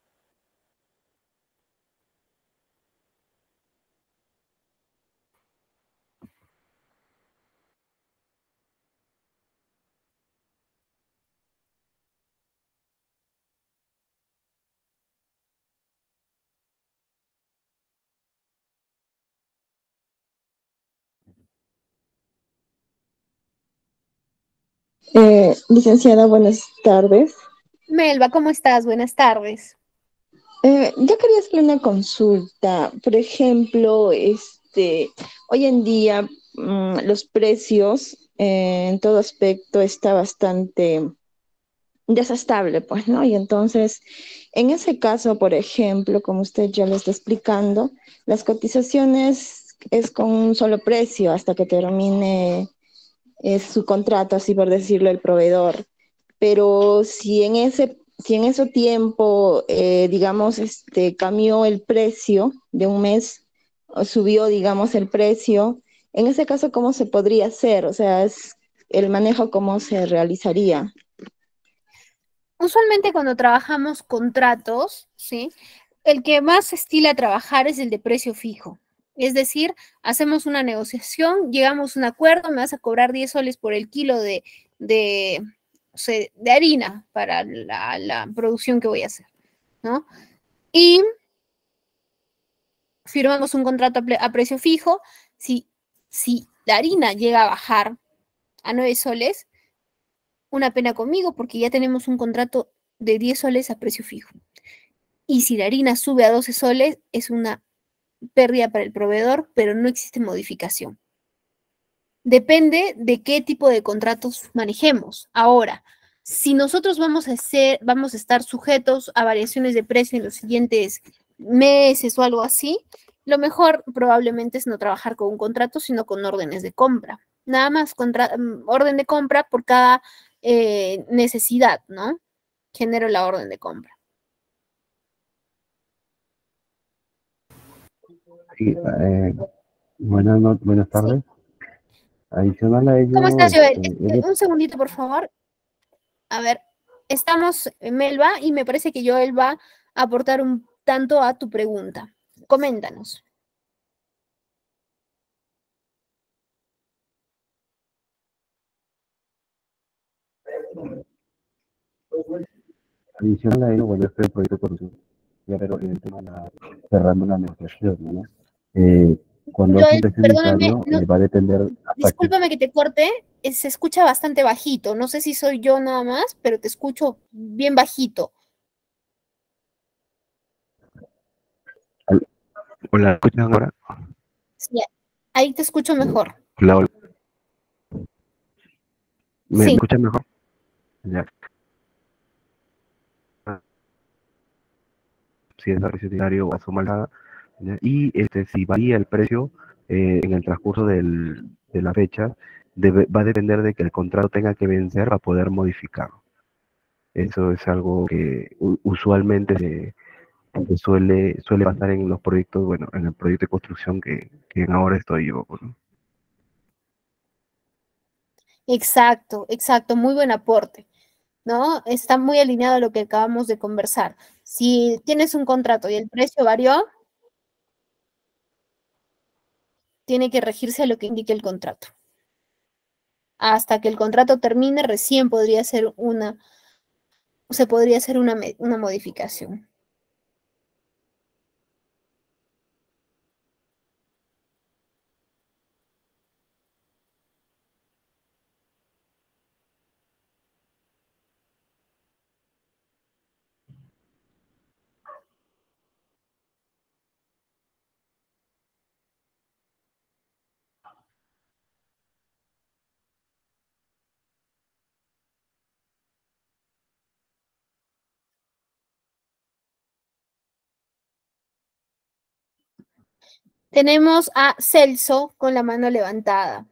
Eh, licenciada, buenas tardes. Melba, ¿cómo estás? Buenas tardes. Eh, yo quería hacerle una consulta. Por ejemplo, este, hoy en día mm, los precios eh, en todo aspecto está bastante desestable, pues, ¿no? Y entonces, en ese caso, por ejemplo, como usted ya lo está explicando, las cotizaciones es con un solo precio hasta que termine eh, su contrato, así por decirlo, el proveedor. Pero si en ese, si en ese tiempo, eh, digamos, este, cambió el precio de un mes, o subió, digamos, el precio, en ese caso, ¿cómo se podría hacer? O sea, es el manejo, ¿cómo se realizaría? Usualmente cuando trabajamos contratos, ¿sí?, el que más se estila a trabajar es el de precio fijo. Es decir, hacemos una negociación, llegamos a un acuerdo, me vas a cobrar diez soles por el kilo de, de, o sea, de harina para la, la producción que voy a hacer, ¿no? Y firmamos un contrato a, a precio fijo. Si, si la harina llega a bajar a nueve soles, una pena conmigo porque ya tenemos un contrato de diez soles a precio fijo. Y si la harina sube a doce soles, es una pérdida para el proveedor, pero no existe modificación. Depende de qué tipo de contratos manejemos. Ahora, si nosotros vamos a, ser, vamos a estar sujetos a variaciones de precio en los siguientes meses o algo así, lo mejor probablemente es no trabajar con un contrato, sino con órdenes de compra. Nada más contra, orden de compra por cada eh, necesidad, ¿no? Genero la orden de compra. Sí, eh, buenas, no- buenas tardes. Sí. Adicional a ¿Cómo ello, estás, Joel? este, Un segundito, por favor. A ver, estamos en Melba y me parece que Joel va a aportar un tanto a tu pregunta. Coméntanos. adicional a ello, bueno, este proyecto de corrupción, ya pero en el tema de la, cerrando la negociación, ¿no? Eh, cuando es un Joel, precio perdóname, unitario, no, eh, va a depender hasta que... discúlpame que te corte, eh, se escucha bastante bajito. No sé si soy yo nada más, pero te escucho bien bajito. Hola, ¿escuchan ahora? Sí, ahí te escucho mejor. Hola, hola. ¿Me, Sí. ¿me escuchan mejor? Ya. Si es precio unitario o a suma alzada, ¿ya? Y este, si varía el precio eh, en el transcurso del, de la fecha, debe, va a depender de que el contrato tenga que vencer para poder modificarlo. Eso es algo que u- usualmente se, se suele, suele pasar en los proyectos, bueno, en el proyecto de construcción que, que ahora estoy yo, ¿no? Exacto, exacto, muy buen aporte, ¿no? Está muy alineado a lo que acabamos de conversar. Si tienes un contrato y el precio varió, tiene que regirse a lo que indique el contrato. Hasta que el contrato termine, recién podría ser una, se podría hacer una, una modificación. Tenemos a Celso con la mano levantada.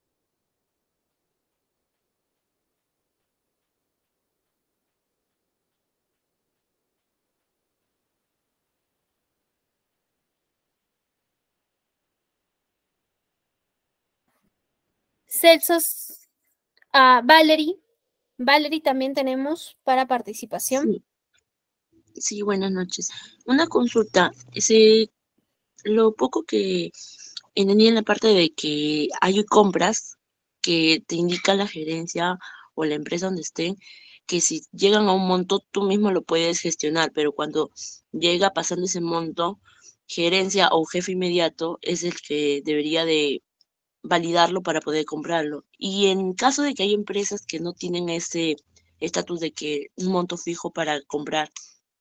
Celso, a Valerie. Valerie también tenemos para participación. Sí, sí, buenas noches. Una consulta, ese, lo poco que entendí en la parte de que hay compras que te indica la gerencia o la empresa donde estén, que si llegan a un monto tú mismo lo puedes gestionar, pero cuando llega pasando ese monto, gerencia o jefe inmediato es el que debería de validarlo para poder comprarlo. Y en caso de que hay empresas que no tienen ese estatus de que un monto fijo para comprar.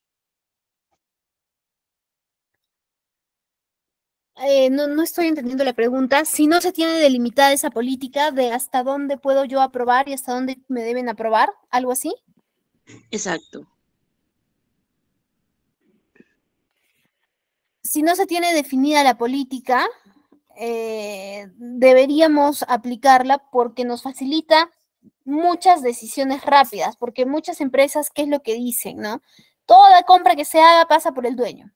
Eh, no, no estoy entendiendo la pregunta. Si no se tiene delimitada esa política de hasta dónde puedo yo aprobar y hasta dónde me deben aprobar, algo así. Exacto. Si no se tiene definida la política, eh, deberíamos aplicarla porque nos facilita muchas decisiones rápidas, porque muchas empresas, ¿qué es lo que dicen, no? Toda compra que se haga pasa por el dueño.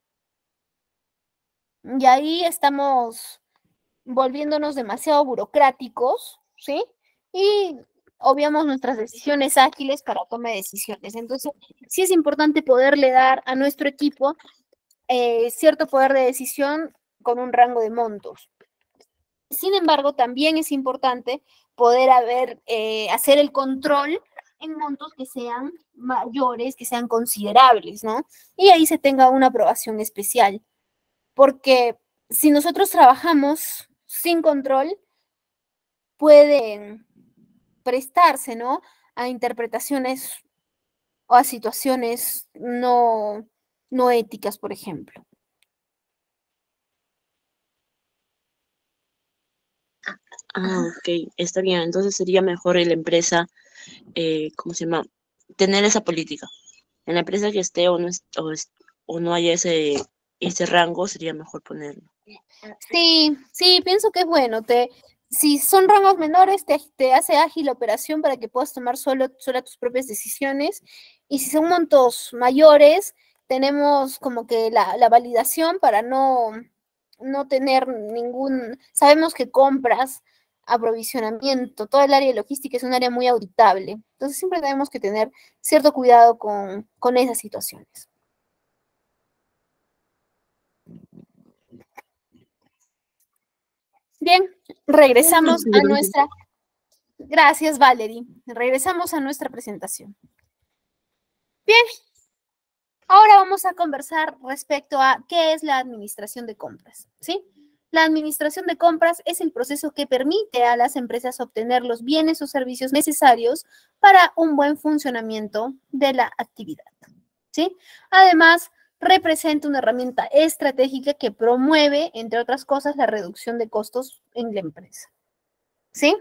Y ahí estamos volviéndonos demasiado burocráticos, ¿sí? Y obviamos nuestras decisiones ágiles para toma de decisiones. Entonces, sí es importante poderle dar a nuestro equipo eh, cierto poder de decisión con un rango de montos. Sin embargo, también es importante poder haber, eh, hacer el control en montos que sean mayores, que sean considerables, ¿no? Y ahí se tenga una aprobación especial. Porque si nosotros trabajamos sin control, pueden prestarse, ¿no? a interpretaciones o a situaciones no, no éticas, por ejemplo. Ah, ok, está bien. Entonces sería mejor en la empresa, eh, ¿cómo se llama? Tener esa política. En la empresa que esté o no, es- o, es- o no haya ese, ese rango, sería mejor ponerlo. Sí, sí, pienso que es bueno. Te, si son rangos menores, te, te hace ágil la operación para que puedas tomar solo, sola tus propias decisiones. Y si son montos mayores, tenemos como que la, la validación para no, no tener ningún... Sabemos que compras, aprovisionamiento, todo el área de logística es un área muy auditable. Entonces siempre tenemos que tener cierto cuidado con, con esas situaciones. Bien, regresamos a nuestra... Gracias, Valerie. Regresamos a nuestra presentación. Bien, ahora vamos a conversar respecto a qué es la administración de compras, ¿sí? La administración de compras es el proceso que permite a las empresas obtener los bienes o servicios necesarios para un buen funcionamiento de la actividad, ¿sí? Además, representa una herramienta estratégica que promueve, entre otras cosas, la reducción de costos en la empresa, ¿sí?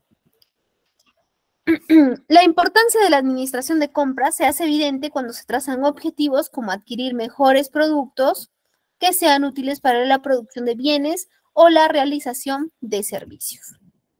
La importancia de la administración de compras se hace evidente cuando se trazan objetivos como adquirir mejores productos que sean útiles para la producción de bienes o la realización de servicios.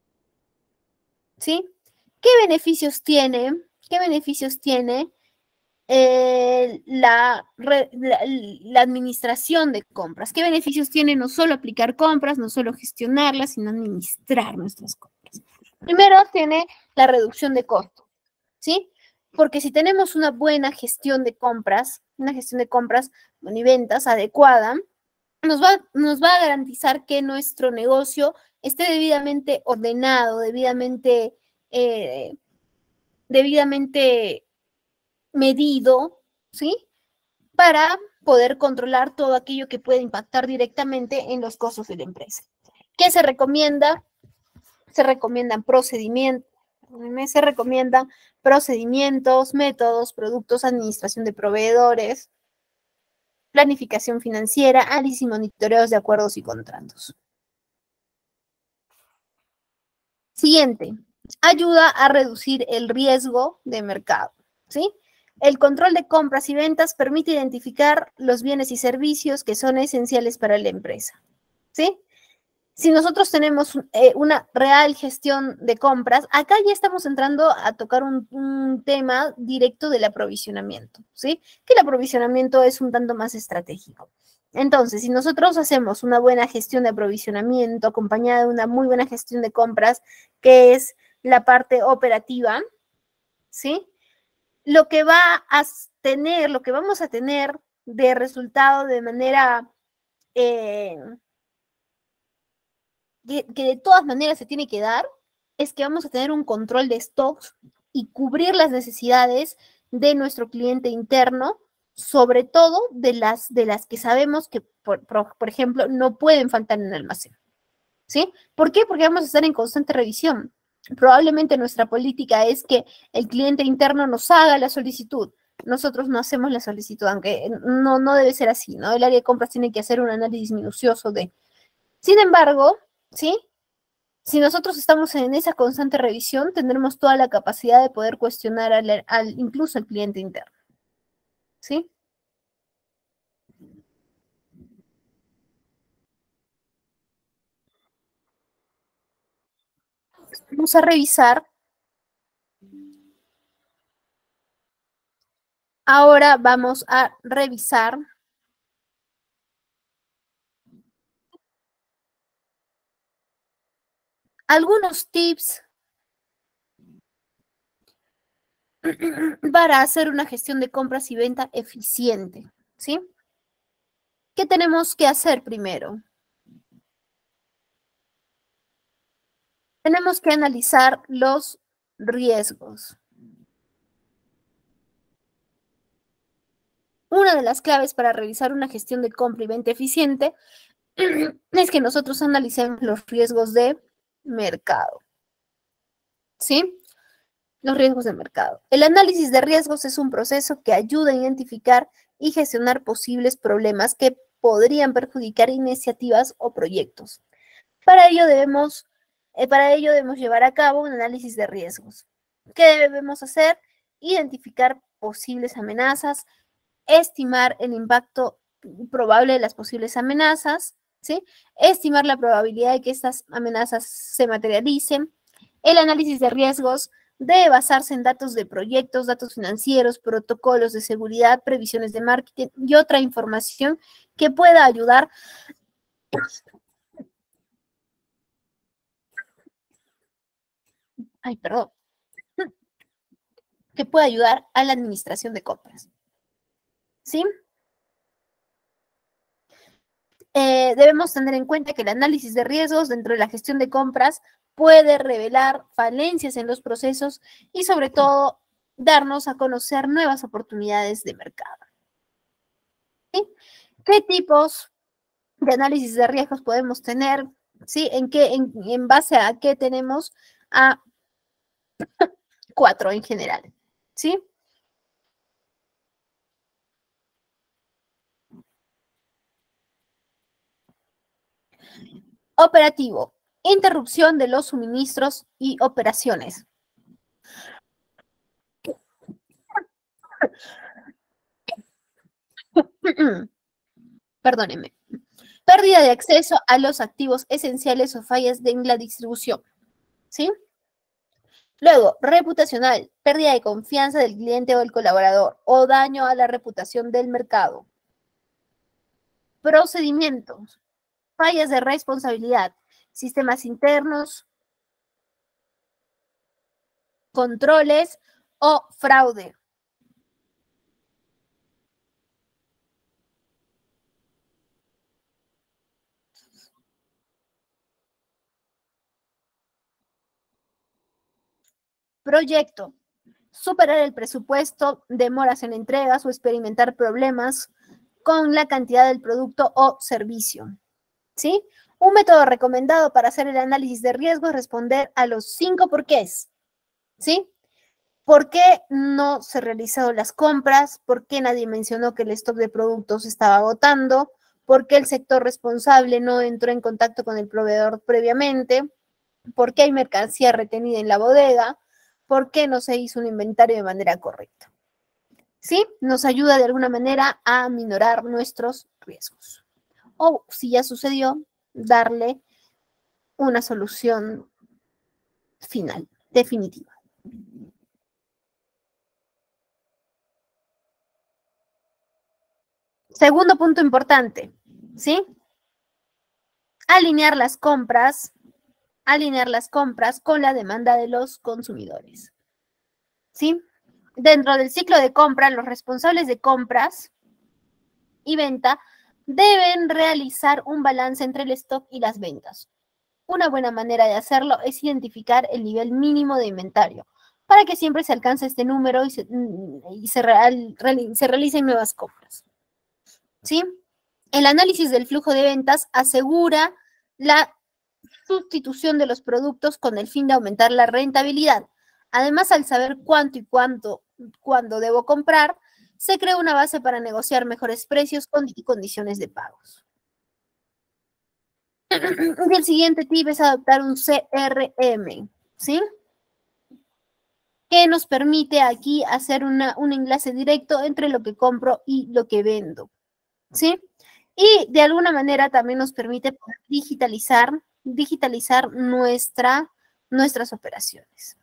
¿Sí? ¿Qué beneficios tiene? ¿Qué beneficios tiene eh, la, la, la administración de compras? ¿Qué beneficios tiene no solo aplicar compras, no solo gestionarlas, sino administrar nuestras compras? Primero, tiene la reducción de costos. ¿Sí? Porque si tenemos una buena gestión de compras, una gestión de compras y ventas adecuada, nos va, nos va a garantizar que nuestro negocio esté debidamente ordenado, debidamente, eh, debidamente medido, ¿sí? Para poder controlar todo aquello que puede impactar directamente en los costos de la empresa. ¿Qué se recomienda? Se recomiendan procedimientos, se recomiendan procedimientos, métodos, productos, administración de proveedores, planificación financiera, análisis y monitoreos de acuerdos y contratos. Siguiente, ayuda a reducir el riesgo de mercado, ¿sí? El control de compras y ventas permite identificar los bienes y servicios que son esenciales para la empresa, ¿sí? Si nosotros tenemos eh, una real gestión de compras, acá ya estamos entrando a tocar un, un tema directo del aprovisionamiento, ¿sí? Que el aprovisionamiento es un tanto más estratégico. Entonces, si nosotros hacemos una buena gestión de aprovisionamiento acompañada de una muy buena gestión de compras, que es la parte operativa, ¿sí? Lo que va a tener, lo que vamos a tener de resultado de manera... Eh, que, que de todas maneras se tiene que dar, es que vamos a tener un control de stocks y cubrir las necesidades de nuestro cliente interno, sobre todo de las, de las que sabemos que, por, por, por ejemplo, no pueden faltar en el almacén. ¿Sí? ¿Por qué? Porque vamos a estar en constante revisión. Probablemente nuestra política es que el cliente interno nos haga la solicitud. Nosotros no hacemos la solicitud, aunque no, no debe ser así, ¿no? El área de compras tiene que hacer un análisis minucioso de... Sin embargo, ¿sí? Si nosotros estamos en esa constante revisión, tendremos toda la capacidad de poder cuestionar al, al, incluso al cliente interno. ¿Sí? Vamos a revisar. Ahora vamos a revisar algunos tips para hacer una gestión de compras y venta eficiente, ¿sí? ¿Qué tenemos que hacer primero? Tenemos que analizar los riesgos. Una de las claves para realizar una gestión de compra y venta eficiente es que nosotros analicemos los riesgos de mercado, ¿sí? los riesgos de mercado. El análisis de riesgos es un proceso que ayuda a identificar y gestionar posibles problemas que podrían perjudicar iniciativas o proyectos. Para ello debemos, eh, para ello debemos llevar a cabo un análisis de riesgos. ¿Qué debemos hacer? Identificar posibles amenazas, estimar el impacto probable de las posibles amenazas, ¿sí? Estimar la probabilidad de que estas amenazas se materialicen. El análisis de riesgos debe basarse en datos de proyectos, datos financieros, protocolos de seguridad, previsiones de marketing y otra información que pueda ayudar ay, perdón, que pueda ayudar a la administración de compras. ¿Sí? Eh, debemos tener en cuenta que el análisis de riesgos dentro de la gestión de compras puede revelar falencias en los procesos y sobre todo darnos a conocer nuevas oportunidades de mercado. ¿Sí? ¿Qué tipos de análisis de riesgos podemos tener? ¿Sí? ¿En, qué, en, en base a qué tenemos? A cuatro en general. ¿Sí? Operativo. Interrupción de los suministros y operaciones. Perdónenme. Pérdida de acceso a los activos esenciales o fallas en la distribución. ¿Sí? Luego, reputacional. Pérdida de confianza del cliente o del colaborador o daño a la reputación del mercado. Procedimientos. Fallas de responsabilidad. Sistemas internos, controles o fraude. Proyecto. Superar el presupuesto, demoras en entregas o experimentar problemas con la cantidad del producto o servicio. ¿Sí? Un método recomendado para hacer el análisis de riesgo es responder a los cinco porqués. ¿Sí? ¿Por qué no se realizaron las compras? ¿Por qué nadie mencionó que el stock de productos estaba agotando? ¿Por qué el sector responsable no entró en contacto con el proveedor previamente? ¿Por qué hay mercancía retenida en la bodega? ¿Por qué no se hizo un inventario de manera correcta? ¿Sí? Nos ayuda de alguna manera a minorar nuestros riesgos. O, si ya sucedió, darle una solución final, definitiva. Segundo punto importante, ¿sí? Alinear las compras, alinear las compras con la demanda de los consumidores, ¿sí? Dentro del ciclo de compra, los responsables de compras y venta deben realizar un balance entre el stock y las ventas. Una buena manera de hacerlo es identificar el nivel mínimo de inventario para que siempre se alcance este número y se, y se, real, se realicen nuevas compras. ¿Sí? El análisis del flujo de ventas asegura la sustitución de los productos con el fin de aumentar la rentabilidad. Además, al saber cuánto y cuánto, cuándo debo comprar, se crea una base para negociar mejores precios y condiciones de pagos. Y el siguiente tip es adoptar un C R M, ¿sí? Que nos permite aquí hacer una, un enlace directo entre lo que compro y lo que vendo, ¿sí? Y de alguna manera también nos permite poder digitalizar, digitalizar nuestra, nuestras operaciones.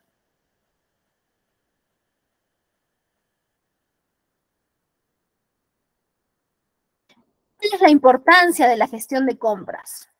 ¿Cuál es la importancia de la gestión de compras?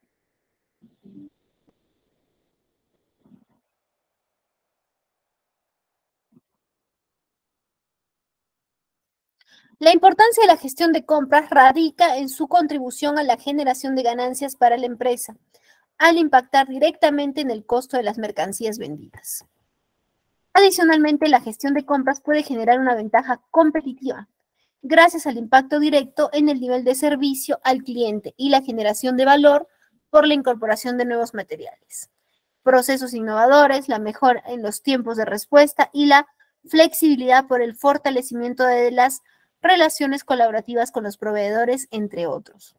La importancia de la gestión de compras radica en su contribución a la generación de ganancias para la empresa, al impactar directamente en el costo de las mercancías vendidas. Adicionalmente, la gestión de compras puede generar una ventaja competitiva, gracias al impacto directo en el nivel de servicio al cliente y la generación de valor por la incorporación de nuevos materiales. procesos innovadores, la mejora en los tiempos de respuesta y la flexibilidad por el fortalecimiento de las relaciones colaborativas con los proveedores, entre otros.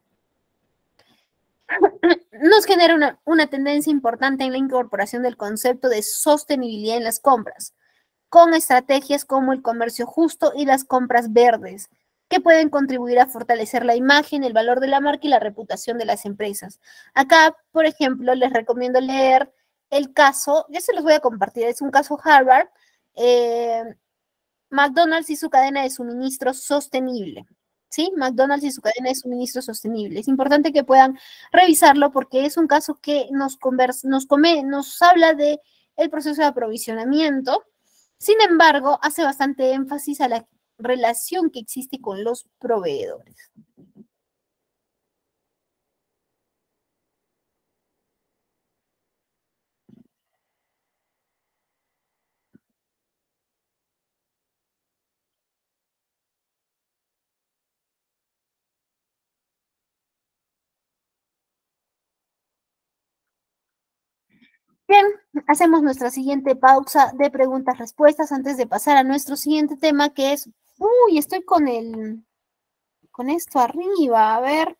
Nos genera una, una tendencia importante en la incorporación del concepto de sostenibilidad en las compras, con estrategias como el comercio justo y las compras verdes, que pueden contribuir a fortalecer la imagen, el valor de la marca y la reputación de las empresas. Acá, por ejemplo, les recomiendo leer el caso, ya se los voy a compartir, es un caso Harvard, eh, McDonald's y su cadena de suministro sostenible. ¿Sí? McDonald's y su cadena de suministro sostenible. Es importante que puedan revisarlo porque es un caso que nos, conversa, nos, come, nos habla de el proceso de aprovisionamiento. Sin embargo, hace bastante énfasis a la relación que existe con los proveedores. Bien, hacemos nuestra siguiente pausa de preguntas-respuestas antes de pasar a nuestro siguiente tema que es, uy, estoy con el, con esto arriba, a ver.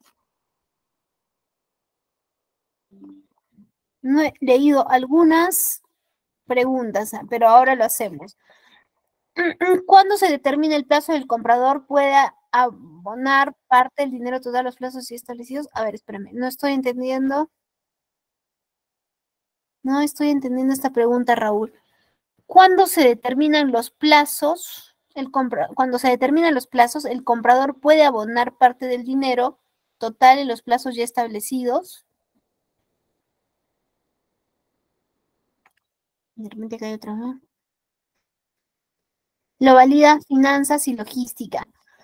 No he leído algunas preguntas, pero ahora lo hacemos. ¿Cuándo se determina el plazo del comprador puede abonar parte del dinero total a los plazos ya establecidos? A ver, espérame, no estoy entendiendo. No estoy entendiendo esta pregunta, Raúl. ¿Cuándo se determinan los plazos? El compra, cuando se determinan los plazos, el comprador puede abonar parte del dinero total en los plazos ya establecidos. De repente acá hay otra, ¿no? Lo valida finanzas y logística.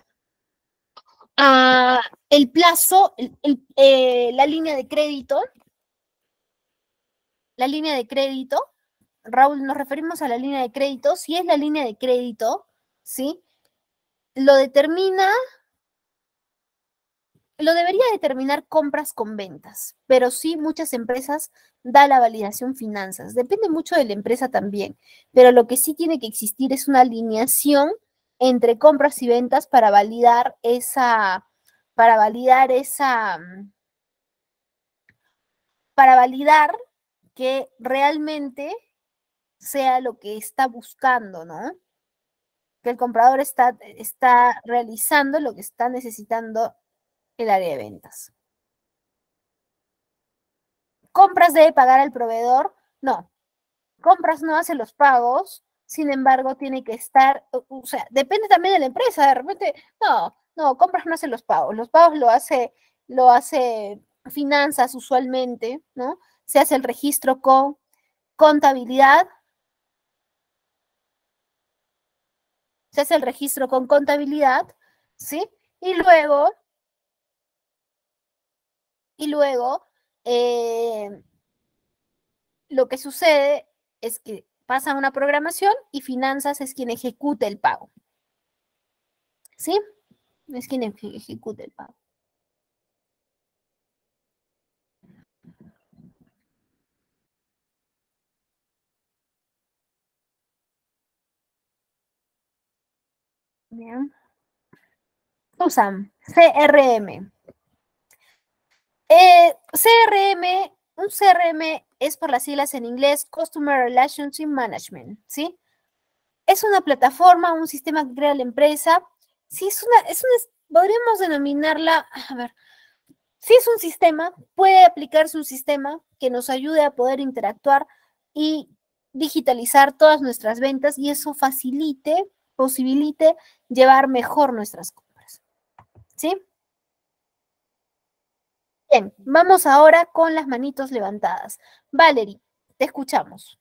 Ah, el plazo, el, el, eh, la línea de crédito, la línea de crédito, Raúl, nos referimos a la línea de crédito. Si es la línea de crédito, ¿sí? Lo determina, lo debería determinar compras con ventas, pero sí muchas empresas da la validación finanzas. Depende mucho de la empresa también, pero lo que sí tiene que existir es una alineación entre compras y ventas para validar esa, para validar esa, para validar que realmente sea lo que está buscando, ¿no? Que el comprador está, está realizando lo que está necesitando el área de ventas. ¿Compras debe pagar al proveedor? No. Compras no hace los pagos, sin embargo, tiene que estar, o sea, depende también de la empresa, de repente, no, no, compras no hace los pagos, los pagos lo hace, lo hace finanzas usualmente, ¿no? Se hace el registro con contabilidad, se hace el registro con contabilidad, ¿sí? Y luego, y luego, eh, lo que sucede es que pasa una programación y finanzas es quien ejecuta el pago, ¿sí? Es quien ejecuta el pago. Bien. Usan C R M. Eh, C R M, un C R M es por las siglas en inglés Customer Relationship Management, ¿sí? Es una plataforma, un sistema que crea la empresa. Sí, es una, es una, podríamos denominarla, a ver, si es un sistema, puede aplicarse un sistema que nos ayude a poder interactuar y digitalizar todas nuestras ventas y eso facilite, posibilite llevar mejor nuestras compras, ¿sí? Bien, vamos ahora con las manitos levantadas. Valerie, te escuchamos.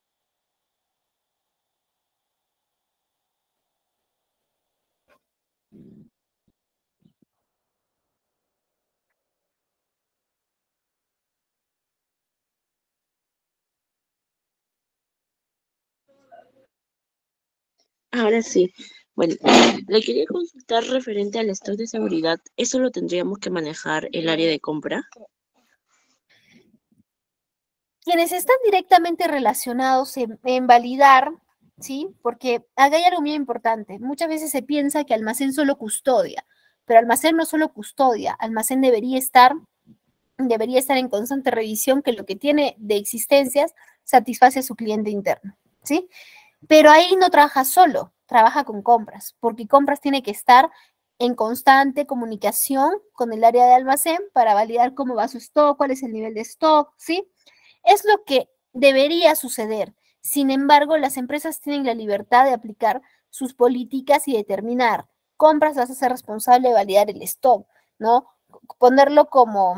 Ahora sí. Bueno, le quería consultar referente al stock de seguridad. ¿Eso lo tendríamos que manejar el área de compra? quienes están directamente relacionados en, en validar, ¿sí? Porque acá hay algo muy importante. Muchas veces se piensa que almacén solo custodia, pero almacén no solo custodia, almacén debería estar, debería estar en constante revisión que lo que tiene de existencias satisface a su cliente interno, ¿sí? Pero ahí no trabaja solo, trabaja con compras, porque compras tiene que estar en constante comunicación con el área de almacén para validar cómo va su stock, cuál es el nivel de stock, ¿sí? Es lo que debería suceder. Sin embargo, las empresas tienen la libertad de aplicar sus políticas y determinar. Compras vas a ser responsable de validar el stock, ¿no? Ponerlo como,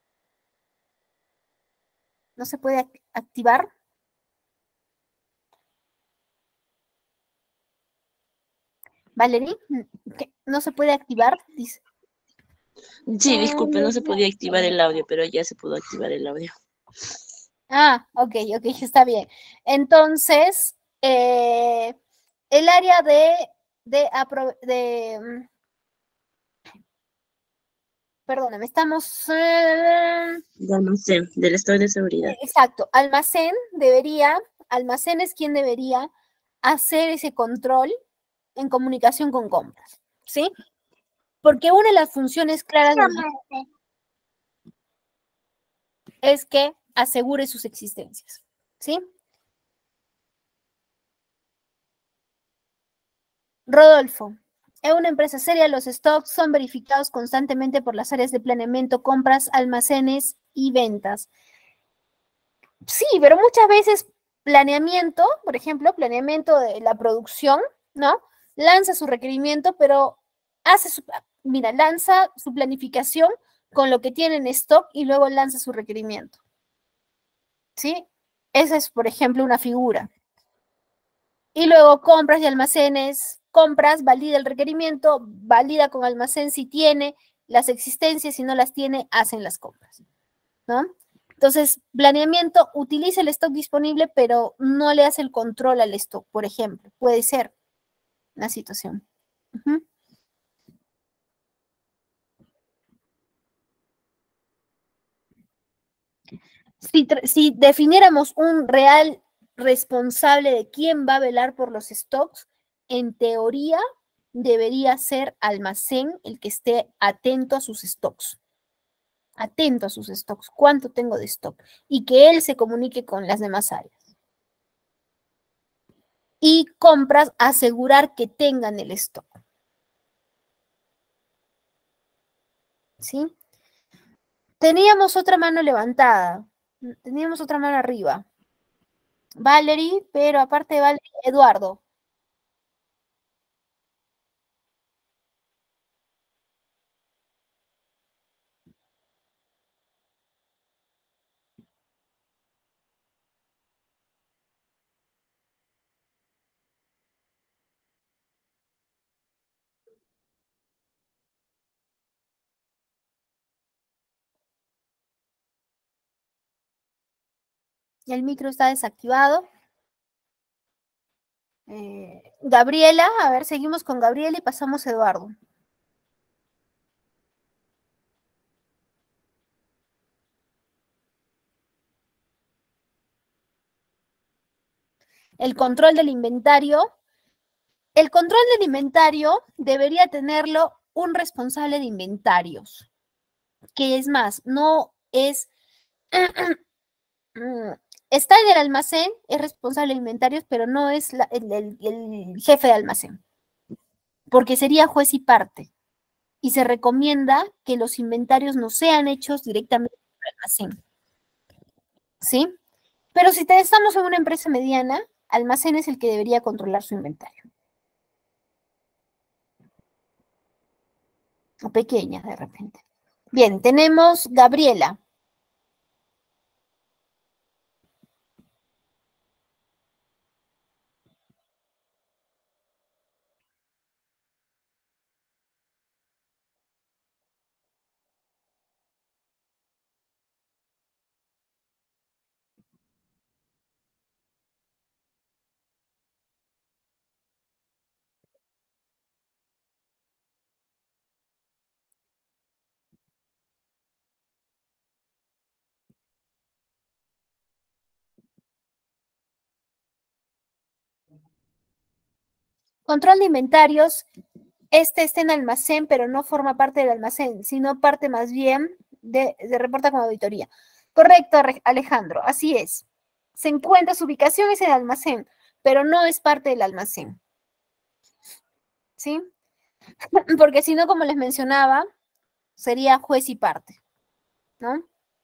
no se puede activar. Valerie, ¿no se puede activar? Dice. Sí, disculpe, no se podía activar el audio, pero ya se pudo activar el audio. Ah, ok, ok, está bien. Entonces, eh, el área de, de, de mm, perdóname, estamos... Eh, De almacén, del estado de seguridad. exacto, almacén debería, almacén es quien debería hacer ese control en comunicación con compras, ¿sí? Porque una de las funciones claras de, es que asegure sus existencias, ¿sí? Rodolfo, en una empresa seria los stocks son verificados constantemente por las áreas de planeamiento, compras, almacenes y ventas. Sí, pero muchas veces planeamiento, por ejemplo, planeamiento de la producción, ¿no? Lanza su requerimiento, pero hace su, mira, lanza su planificación con lo que tiene en stock y luego lanza su requerimiento. ¿Sí? Esa es, por ejemplo, una figura. Y luego compras y almacenes, compras, valida el requerimiento, valida con almacén si tiene las existencias, si no las tiene, hacen las compras, ¿no? Entonces, planeamiento utiliza el stock disponible, pero no le hace el control al stock, por ejemplo. Puede ser una situación. Uh-huh. Si, si definiéramos un real responsable de quién va a velar por los stocks, en teoría debería ser almacén el que esté atento a sus stocks. Atento a sus stocks. ¿Cuánto tengo de stock? Y que él se comunique con las demás áreas. Y compras, asegurar que tengan el stock. ¿Sí? Teníamos otra mano levantada. Teníamos otra mano arriba. Valerie, pero aparte de Valerie, Eduardo. Y el micro está desactivado. Eh, Gabriela, a ver, seguimos con Gabriela y pasamos a Eduardo. El control del inventario. El control del inventario debería tenerlo un responsable de inventarios, que es más, no es... está en el almacén, es responsable de inventarios, pero no es la, el, el, el jefe de almacén, porque sería juez y parte. Y se recomienda que los inventarios no sean hechos directamente en el almacén. ¿Sí? Pero si te, estamos en una empresa mediana, almacén es el que debería controlar su inventario. O pequeña, de repente. Bien, tenemos Gabriela. Control de inventarios. Este está en almacén, pero no forma parte del almacén, sino parte más bien de, de reporta como auditoría. Correcto, Alejandro, así es. Se encuentra, su ubicación es en el almacén, pero no es parte del almacén. ¿Sí? Porque si no, como les mencionaba, sería juez y parte, ¿no?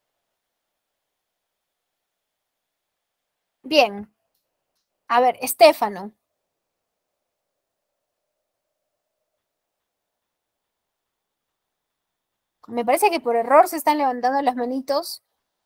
Bien. A ver, Estefano. Me parece que por error se están levantando las manitos.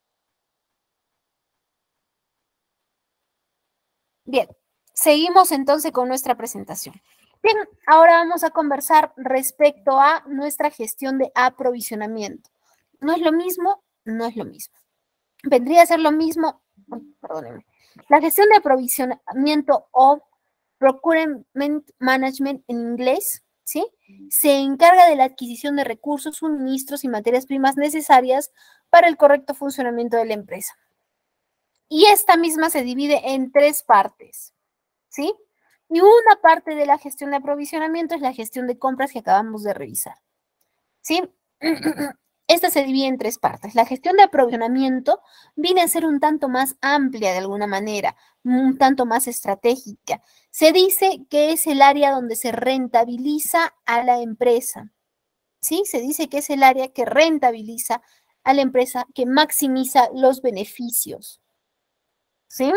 Bien, seguimos entonces con nuestra presentación. Bien, ahora vamos a conversar respecto a nuestra gestión de aprovisionamiento. ¿No es lo mismo? No es lo mismo. Vendría a ser lo mismo, perdónenme. La gestión de aprovisionamiento o procurement management en inglés, ¿sí? Se encarga de la adquisición de recursos, suministros y materias primas necesarias para el correcto funcionamiento de la empresa. Y esta misma se divide en tres partes, ¿sí? Y una parte de la gestión de aprovisionamiento es la gestión de compras que acabamos de revisar, ¿sí? Esta se divide en tres partes. La gestión de aprovisionamiento viene a ser un tanto más amplia de alguna manera, un tanto más estratégica. Se dice que es el área donde se rentabiliza a la empresa, ¿sí? Se dice que es el área que rentabiliza a la empresa, que maximiza los beneficios, ¿sí?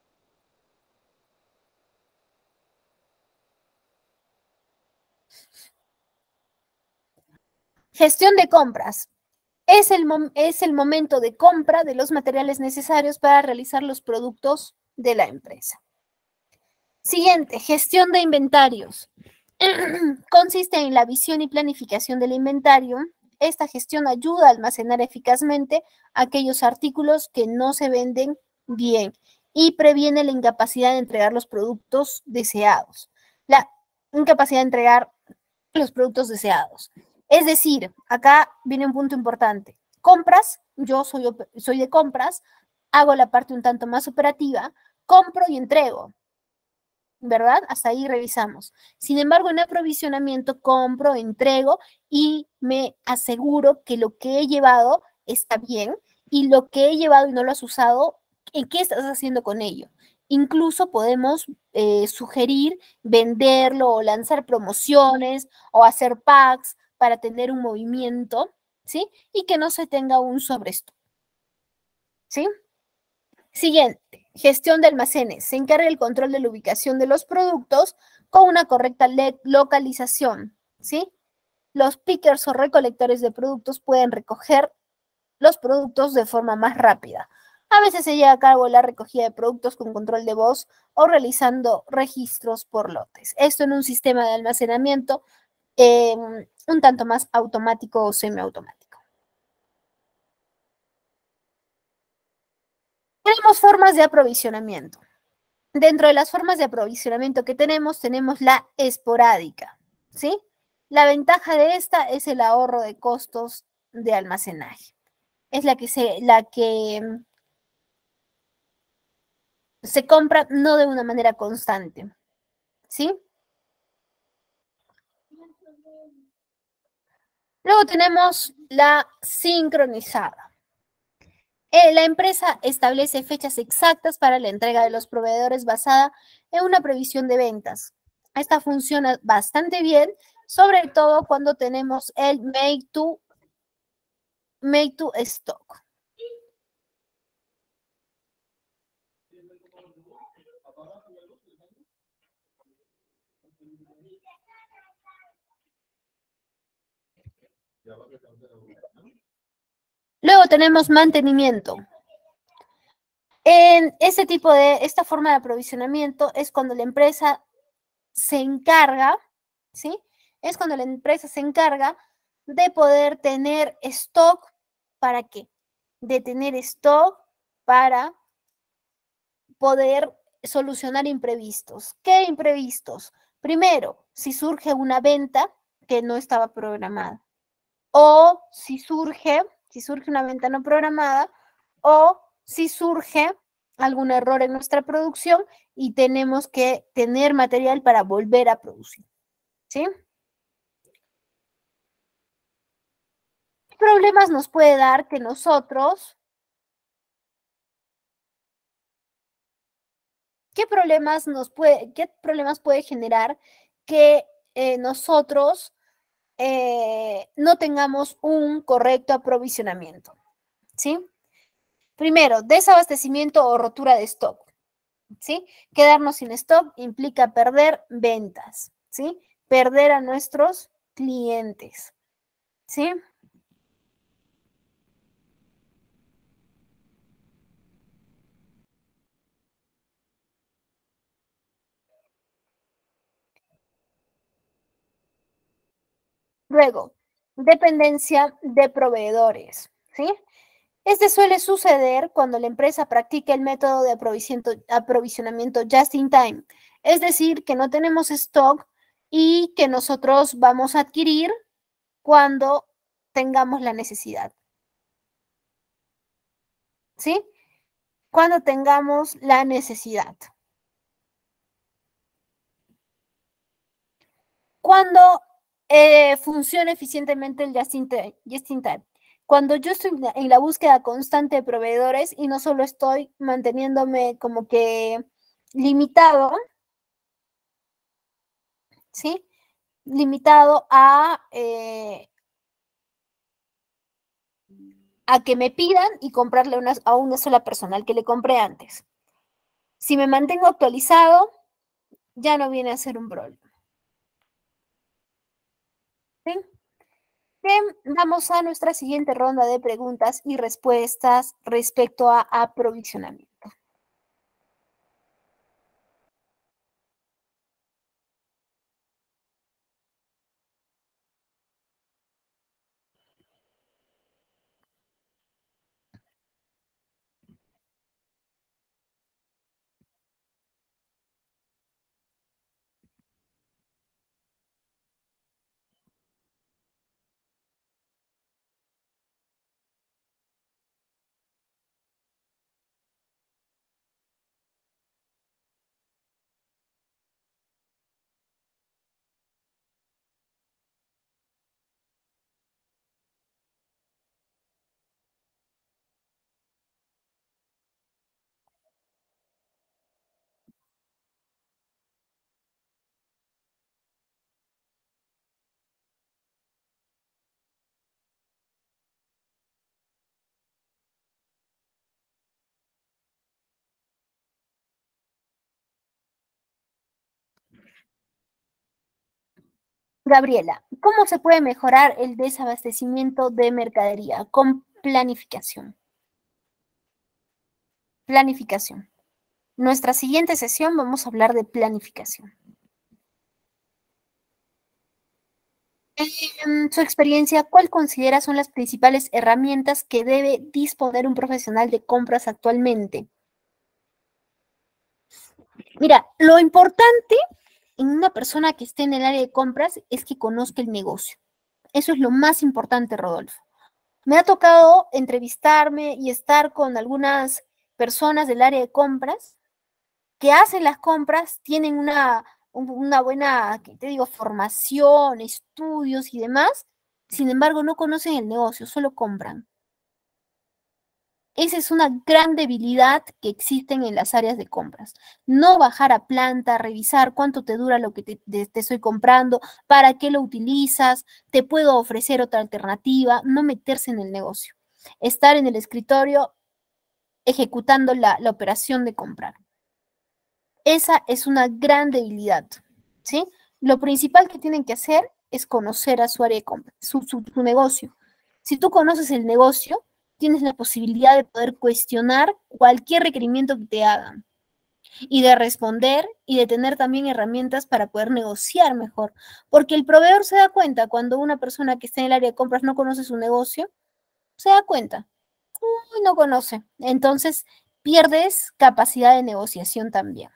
Gestión de compras. Es el, es el momento de compra de los materiales necesarios para realizar los productos de la empresa. Siguiente, gestión de inventarios. Consiste en la visión y planificación del inventario. Esta gestión ayuda a almacenar eficazmente aquellos artículos que no se venden bien y previene la incapacidad de entregar los productos deseados. La incapacidad de entregar los productos deseados. Es decir, acá viene un punto importante. Compras, yo soy, soy de compras, hago la parte un tanto más operativa, compro y entrego, ¿verdad? Hasta ahí revisamos. Sin embargo, en aprovisionamiento compro, entrego y me aseguro que lo que he llevado está bien y lo que he llevado y no lo has usado, ¿en qué estás haciendo con ello? Incluso podemos eh, sugerir venderlo o lanzar promociones o hacer packs para tener un movimiento, ¿sí? Y que no se tenga un sobrestock, ¿sí? Siguiente, gestión de almacenes. Se encarga el control de la ubicación de los productos con una correcta localización, ¿sí? Los pickers o recolectores de productos pueden recoger los productos de forma más rápida. A veces se lleva a cabo la recogida de productos con control de voz o realizando registros por lotes. Esto en un sistema de almacenamiento eh, un tanto más automático o semiautomático. Tenemos formas de aprovisionamiento. Dentro de las formas de aprovisionamiento que tenemos, tenemos la esporádica, ¿sí? La ventaja de esta es el ahorro de costos de almacenaje. Es la que se, la que se compra no de una manera constante, ¿sí? Luego tenemos la sincronizada. Eh, la empresa establece fechas exactas para la entrega de los proveedores basada en una previsión de ventas. Esta funciona bastante bien, sobre todo cuando tenemos el make to, make to stock. Luego tenemos mantenimiento. En este tipo de, esta forma de aprovisionamiento es cuando la empresa se encarga, ¿sí? Es cuando la empresa se encarga de poder tener stock, ¿para qué? De tener stock para poder solucionar imprevistos. ¿Qué imprevistos? Primero, si surge una venta que no estaba programada, o si surge, si surge una venta no programada, o si surge algún error en nuestra producción y tenemos que tener material para volver a producir, ¿sí? ¿Qué problemas nos puede dar que nosotros, qué problemas nos puede, qué problemas puede generar que eh, nosotros eh, no tengamos un correcto aprovisionamiento, ¿sí? Primero, desabastecimiento o rotura de stock, ¿sí? Quedarnos sin stock implica perder ventas, ¿sí? Perder a nuestros clientes, ¿sí? Luego, dependencia de proveedores, ¿sí? Este suele suceder cuando la empresa practica el método de aprovisionamiento just in time, es decir, que no tenemos stock y que nosotros vamos a adquirir cuando tengamos la necesidad, ¿sí? Cuando tengamos la necesidad. Cuando eh, funciona eficientemente el just in time, just in time. Cuando yo estoy en la búsqueda constante de proveedores y no solo estoy manteniéndome como que limitado, ¿sí? Limitado a, eh, a que me pidan y comprarle una, a una sola persona, al que le compré antes. Si me mantengo actualizado, ya no viene a ser un problema. ¿Sí? Bien, vamos a nuestra siguiente ronda de preguntas y respuestas respecto a aprovisionamiento. Gabriela, ¿cómo se puede mejorar el desabastecimiento de mercadería? Con planificación. Planificación. Nuestra siguiente sesión vamos a hablar de planificación. En su experiencia, ¿cuál considera son las principales herramientas que debe disponer un profesional de compras actualmente? Mira, lo importante en una persona que esté en el área de compras es que conozca el negocio. Eso es lo más importante, Rodolfo. Me ha tocado entrevistarme y estar con algunas personas del área de compras que hacen las compras, tienen una, una buena, ¿qué te digo?, formación, estudios y demás, sin embargo no conocen el negocio, solo compran. Esa es una gran debilidad que existen en las áreas de compras. No bajar a planta, revisar cuánto te dura lo que te, te, te estoy comprando, para qué lo utilizas, te puedo ofrecer otra alternativa, no meterse en el negocio. Estar en el escritorio ejecutando la, la operación de comprar. Esa es una gran debilidad, ¿sí? Lo principal que tienen que hacer es conocer a su área de compra, su, su, su negocio. Si tú conoces el negocio, tienes la posibilidad de poder cuestionar cualquier requerimiento que te hagan y de responder y de tener también herramientas para poder negociar mejor. Porque el proveedor se da cuenta cuando una persona que está en el área de compras no conoce su negocio, se da cuenta. Uy, no conoce. Entonces, pierdes capacidad de negociación también.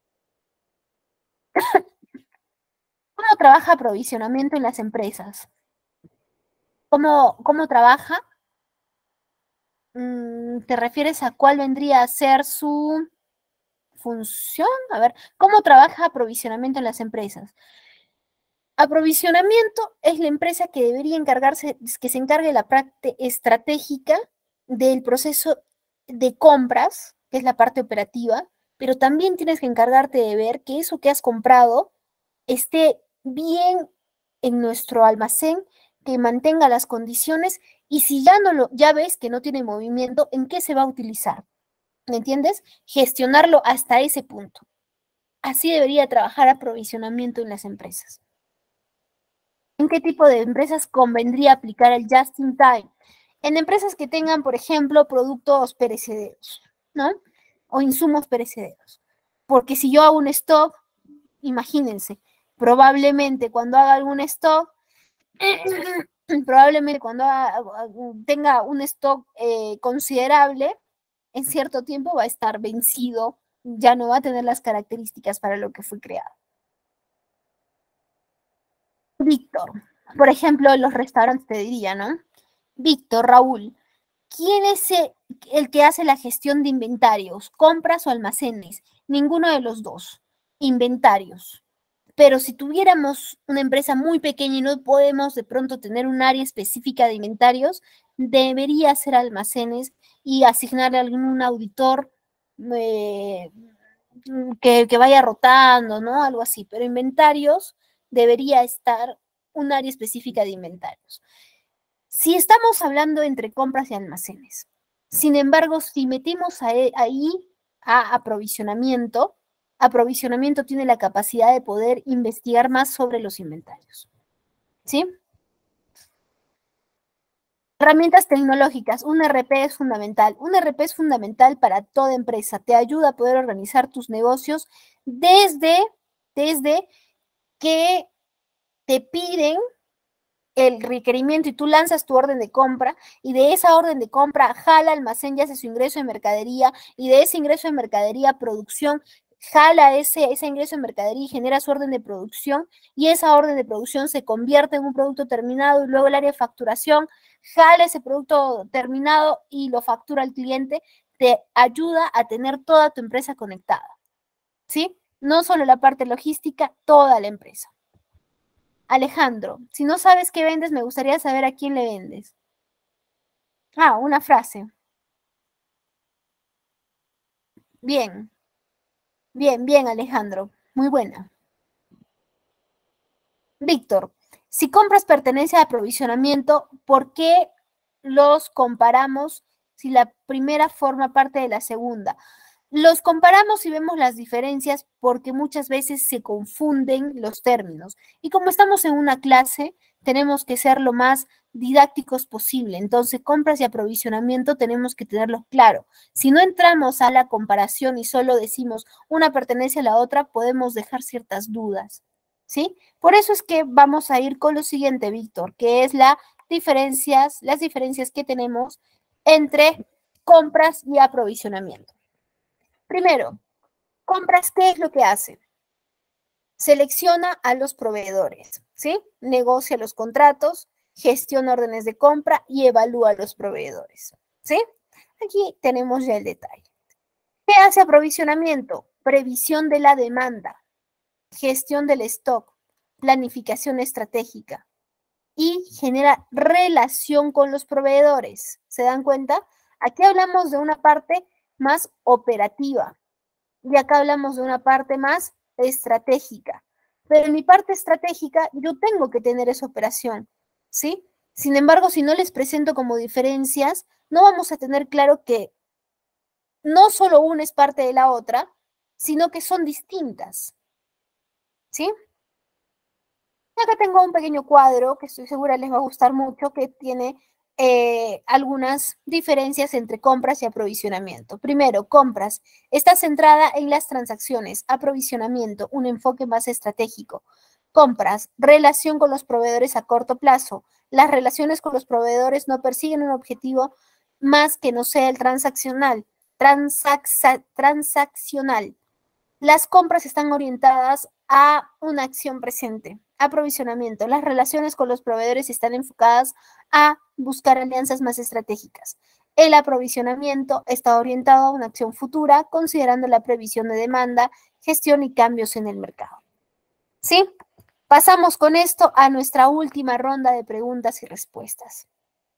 ¿Cómo trabaja aprovisionamiento en las empresas? ¿Cómo, cómo trabaja? ¿Te refieres a cuál vendría a ser su función, a ver, ¿cómo trabaja aprovisionamiento en las empresas? Aprovisionamiento es la empresa que debería encargarse, que se encargue de la parte estratégica del proceso de compras, que es la parte operativa, pero también tienes que encargarte de ver que eso que has comprado esté bien en nuestro almacén, que mantenga las condiciones, y si ya no lo, ya ves que no tiene movimiento, ¿en qué se va a utilizar? ¿Me entiendes? Gestionarlo hasta ese punto. Así debería trabajar aprovisionamiento en las empresas. ¿En qué tipo de empresas convendría aplicar el just in time? En empresas que tengan, por ejemplo, productos perecederos, ¿no? O insumos perecederos. Porque si yo hago un stock, imagínense, probablemente cuando haga algún stock, probablemente cuando haga, tenga un stock eh, considerable, en cierto tiempo va a estar vencido, ya no va a tener las características para lo que fue creado. Víctor, por ejemplo, los restaurantes te diría, ¿no? Víctor, Raúl, ¿quién es el que hace la gestión de inventarios, compras o almacenes? Ninguno de los dos. Inventarios. Pero si tuviéramos una empresa muy pequeña y no podemos de pronto tener un área específica de inventarios, debería ser almacenes y asignarle a algún auditor eh, que, que vaya rotando, ¿no? Algo así. Pero inventarios debería estar un área específica de inventarios. Si estamos hablando entre compras y almacenes, sin embargo, si metimos ahí a aprovisionamiento, aprovisionamiento tiene la capacidad de poder investigar más sobre los inventarios. ¿Sí? Herramientas tecnológicas. Un R P es fundamental. Un R P es fundamental para toda empresa. Te ayuda a poder organizar tus negocios desde, desde que te piden el requerimiento y tú lanzas tu orden de compra y de esa orden de compra jala almacén y hace su ingreso de mercadería y de ese ingreso de mercadería producción jala ese, ese ingreso de mercadería y genera su orden de producción y esa orden de producción se convierte en un producto terminado y luego el área de facturación jala ese producto terminado y lo factura al cliente, te ayuda a tener toda tu empresa conectada, ¿sí? No solo la parte logística, toda la empresa. Alejandro, si no sabes qué vendes, me gustaría saber a quién le vendes. Ah, una frase. Bien. Bien, bien, Alejandro. Muy buena. Víctor, si compras pertenencia de aprovisionamiento, ¿por qué los comparamos si la primera forma parte de la segunda? Los comparamos y vemos las diferencias porque muchas veces se confunden los términos. Y como estamos en una clase, tenemos que ser lo más didácticos posible. Entonces, compras y aprovisionamiento tenemos que tenerlos claro. Si no entramos a la comparación y solo decimos una pertenece a la otra, podemos dejar ciertas dudas, ¿sí? Por eso es que vamos a ir con lo siguiente, Víctor, que es la diferencias, las diferencias que tenemos entre compras y aprovisionamiento. Primero, compras, ¿qué es lo que hace? Selecciona a los proveedores, ¿sí? Negocia los contratos, gestiona órdenes de compra y evalúa a los proveedores, ¿sí? Aquí tenemos ya el detalle. ¿Qué hace aprovisionamiento? Previsión de la demanda, gestión del stock, planificación estratégica y genera relación con los proveedores. ¿Se dan cuenta? Aquí hablamos de una parte más operativa. Y acá hablamos de una parte más estratégica. Pero en mi parte estratégica yo tengo que tener esa operación, ¿sí? Sin embargo, si no les presento como diferencias, no vamos a tener claro que no solo una es parte de la otra, sino que son distintas, ¿sí? Acá tengo un pequeño cuadro que estoy segura les va a gustar mucho, que tiene Eh, algunas diferencias entre compras y aprovisionamiento. Primero, compras. Está centrada en las transacciones. Aprovisionamiento, un enfoque más estratégico. Compras, relación con los proveedores a corto plazo. Las relaciones con los proveedores no persiguen un objetivo más que no sea el transaccional. Transac- transaccional. Las compras están orientadas a una acción presente. Aprovisionamiento. Las relaciones con los proveedores están enfocadas a buscar alianzas más estratégicas. El aprovisionamiento está orientado a una acción futura, considerando la previsión de demanda, gestión y cambios en el mercado. ¿Sí? Pasamos con esto a nuestra última ronda de preguntas y respuestas.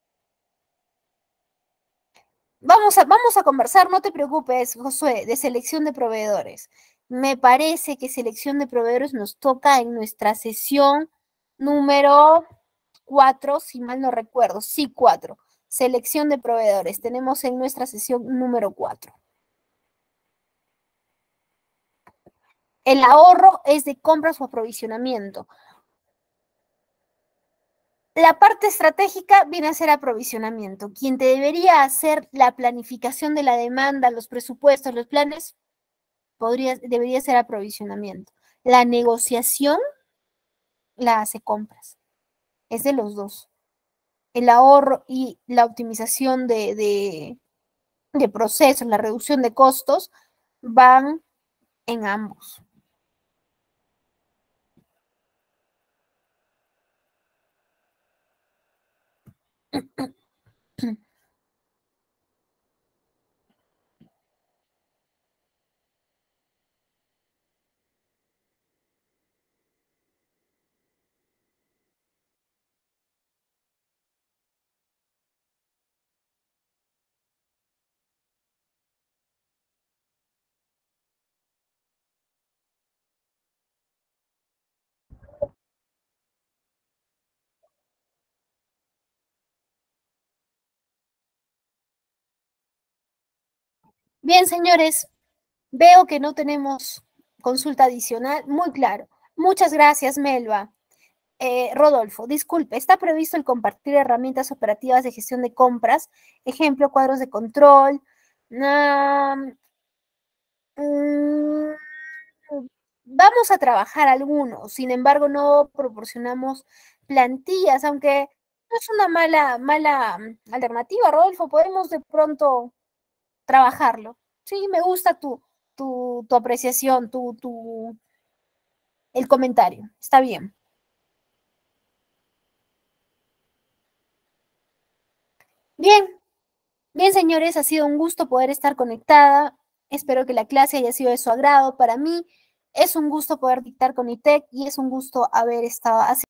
Vamos a, vamos a conversar, no te preocupes, Josué, de selección de proveedores. Me parece que selección de proveedores nos toca en nuestra sesión número cuatro, si mal no recuerdo. Sí, cuatro. Selección de proveedores. Tenemos en nuestra sesión número cuatro. El ahorro es de compras o aprovisionamiento. La parte estratégica viene a ser aprovisionamiento. Quien te debería hacer la planificación de la demanda, los presupuestos, los planes, podría, debería ser aprovisionamiento. La negociación la hace compras. Es de los dos. El ahorro y la optimización de, de, de procesos, la reducción de costos, van en ambos. Bien, señores, veo que no tenemos consulta adicional. Muy claro. Muchas gracias, Melba. Eh, Rodolfo, disculpe, ¿está previsto el compartir herramientas operativas de gestión de compras? Ejemplo, cuadros de control. Um, um, vamos a trabajar algunos, sin embargo, no proporcionamos plantillas, aunque no es una mala, mala alternativa, Rodolfo. Podemos de pronto trabajarlo. Sí, me gusta tu, tu, tu apreciación, tu, tu, el comentario. Está bien. Bien, bien, señores, ha sido un gusto poder estar conectada. Espero que la clase haya sido de su agrado. Para mí es un gusto poder dictar con I T E C y es un gusto haber estado así.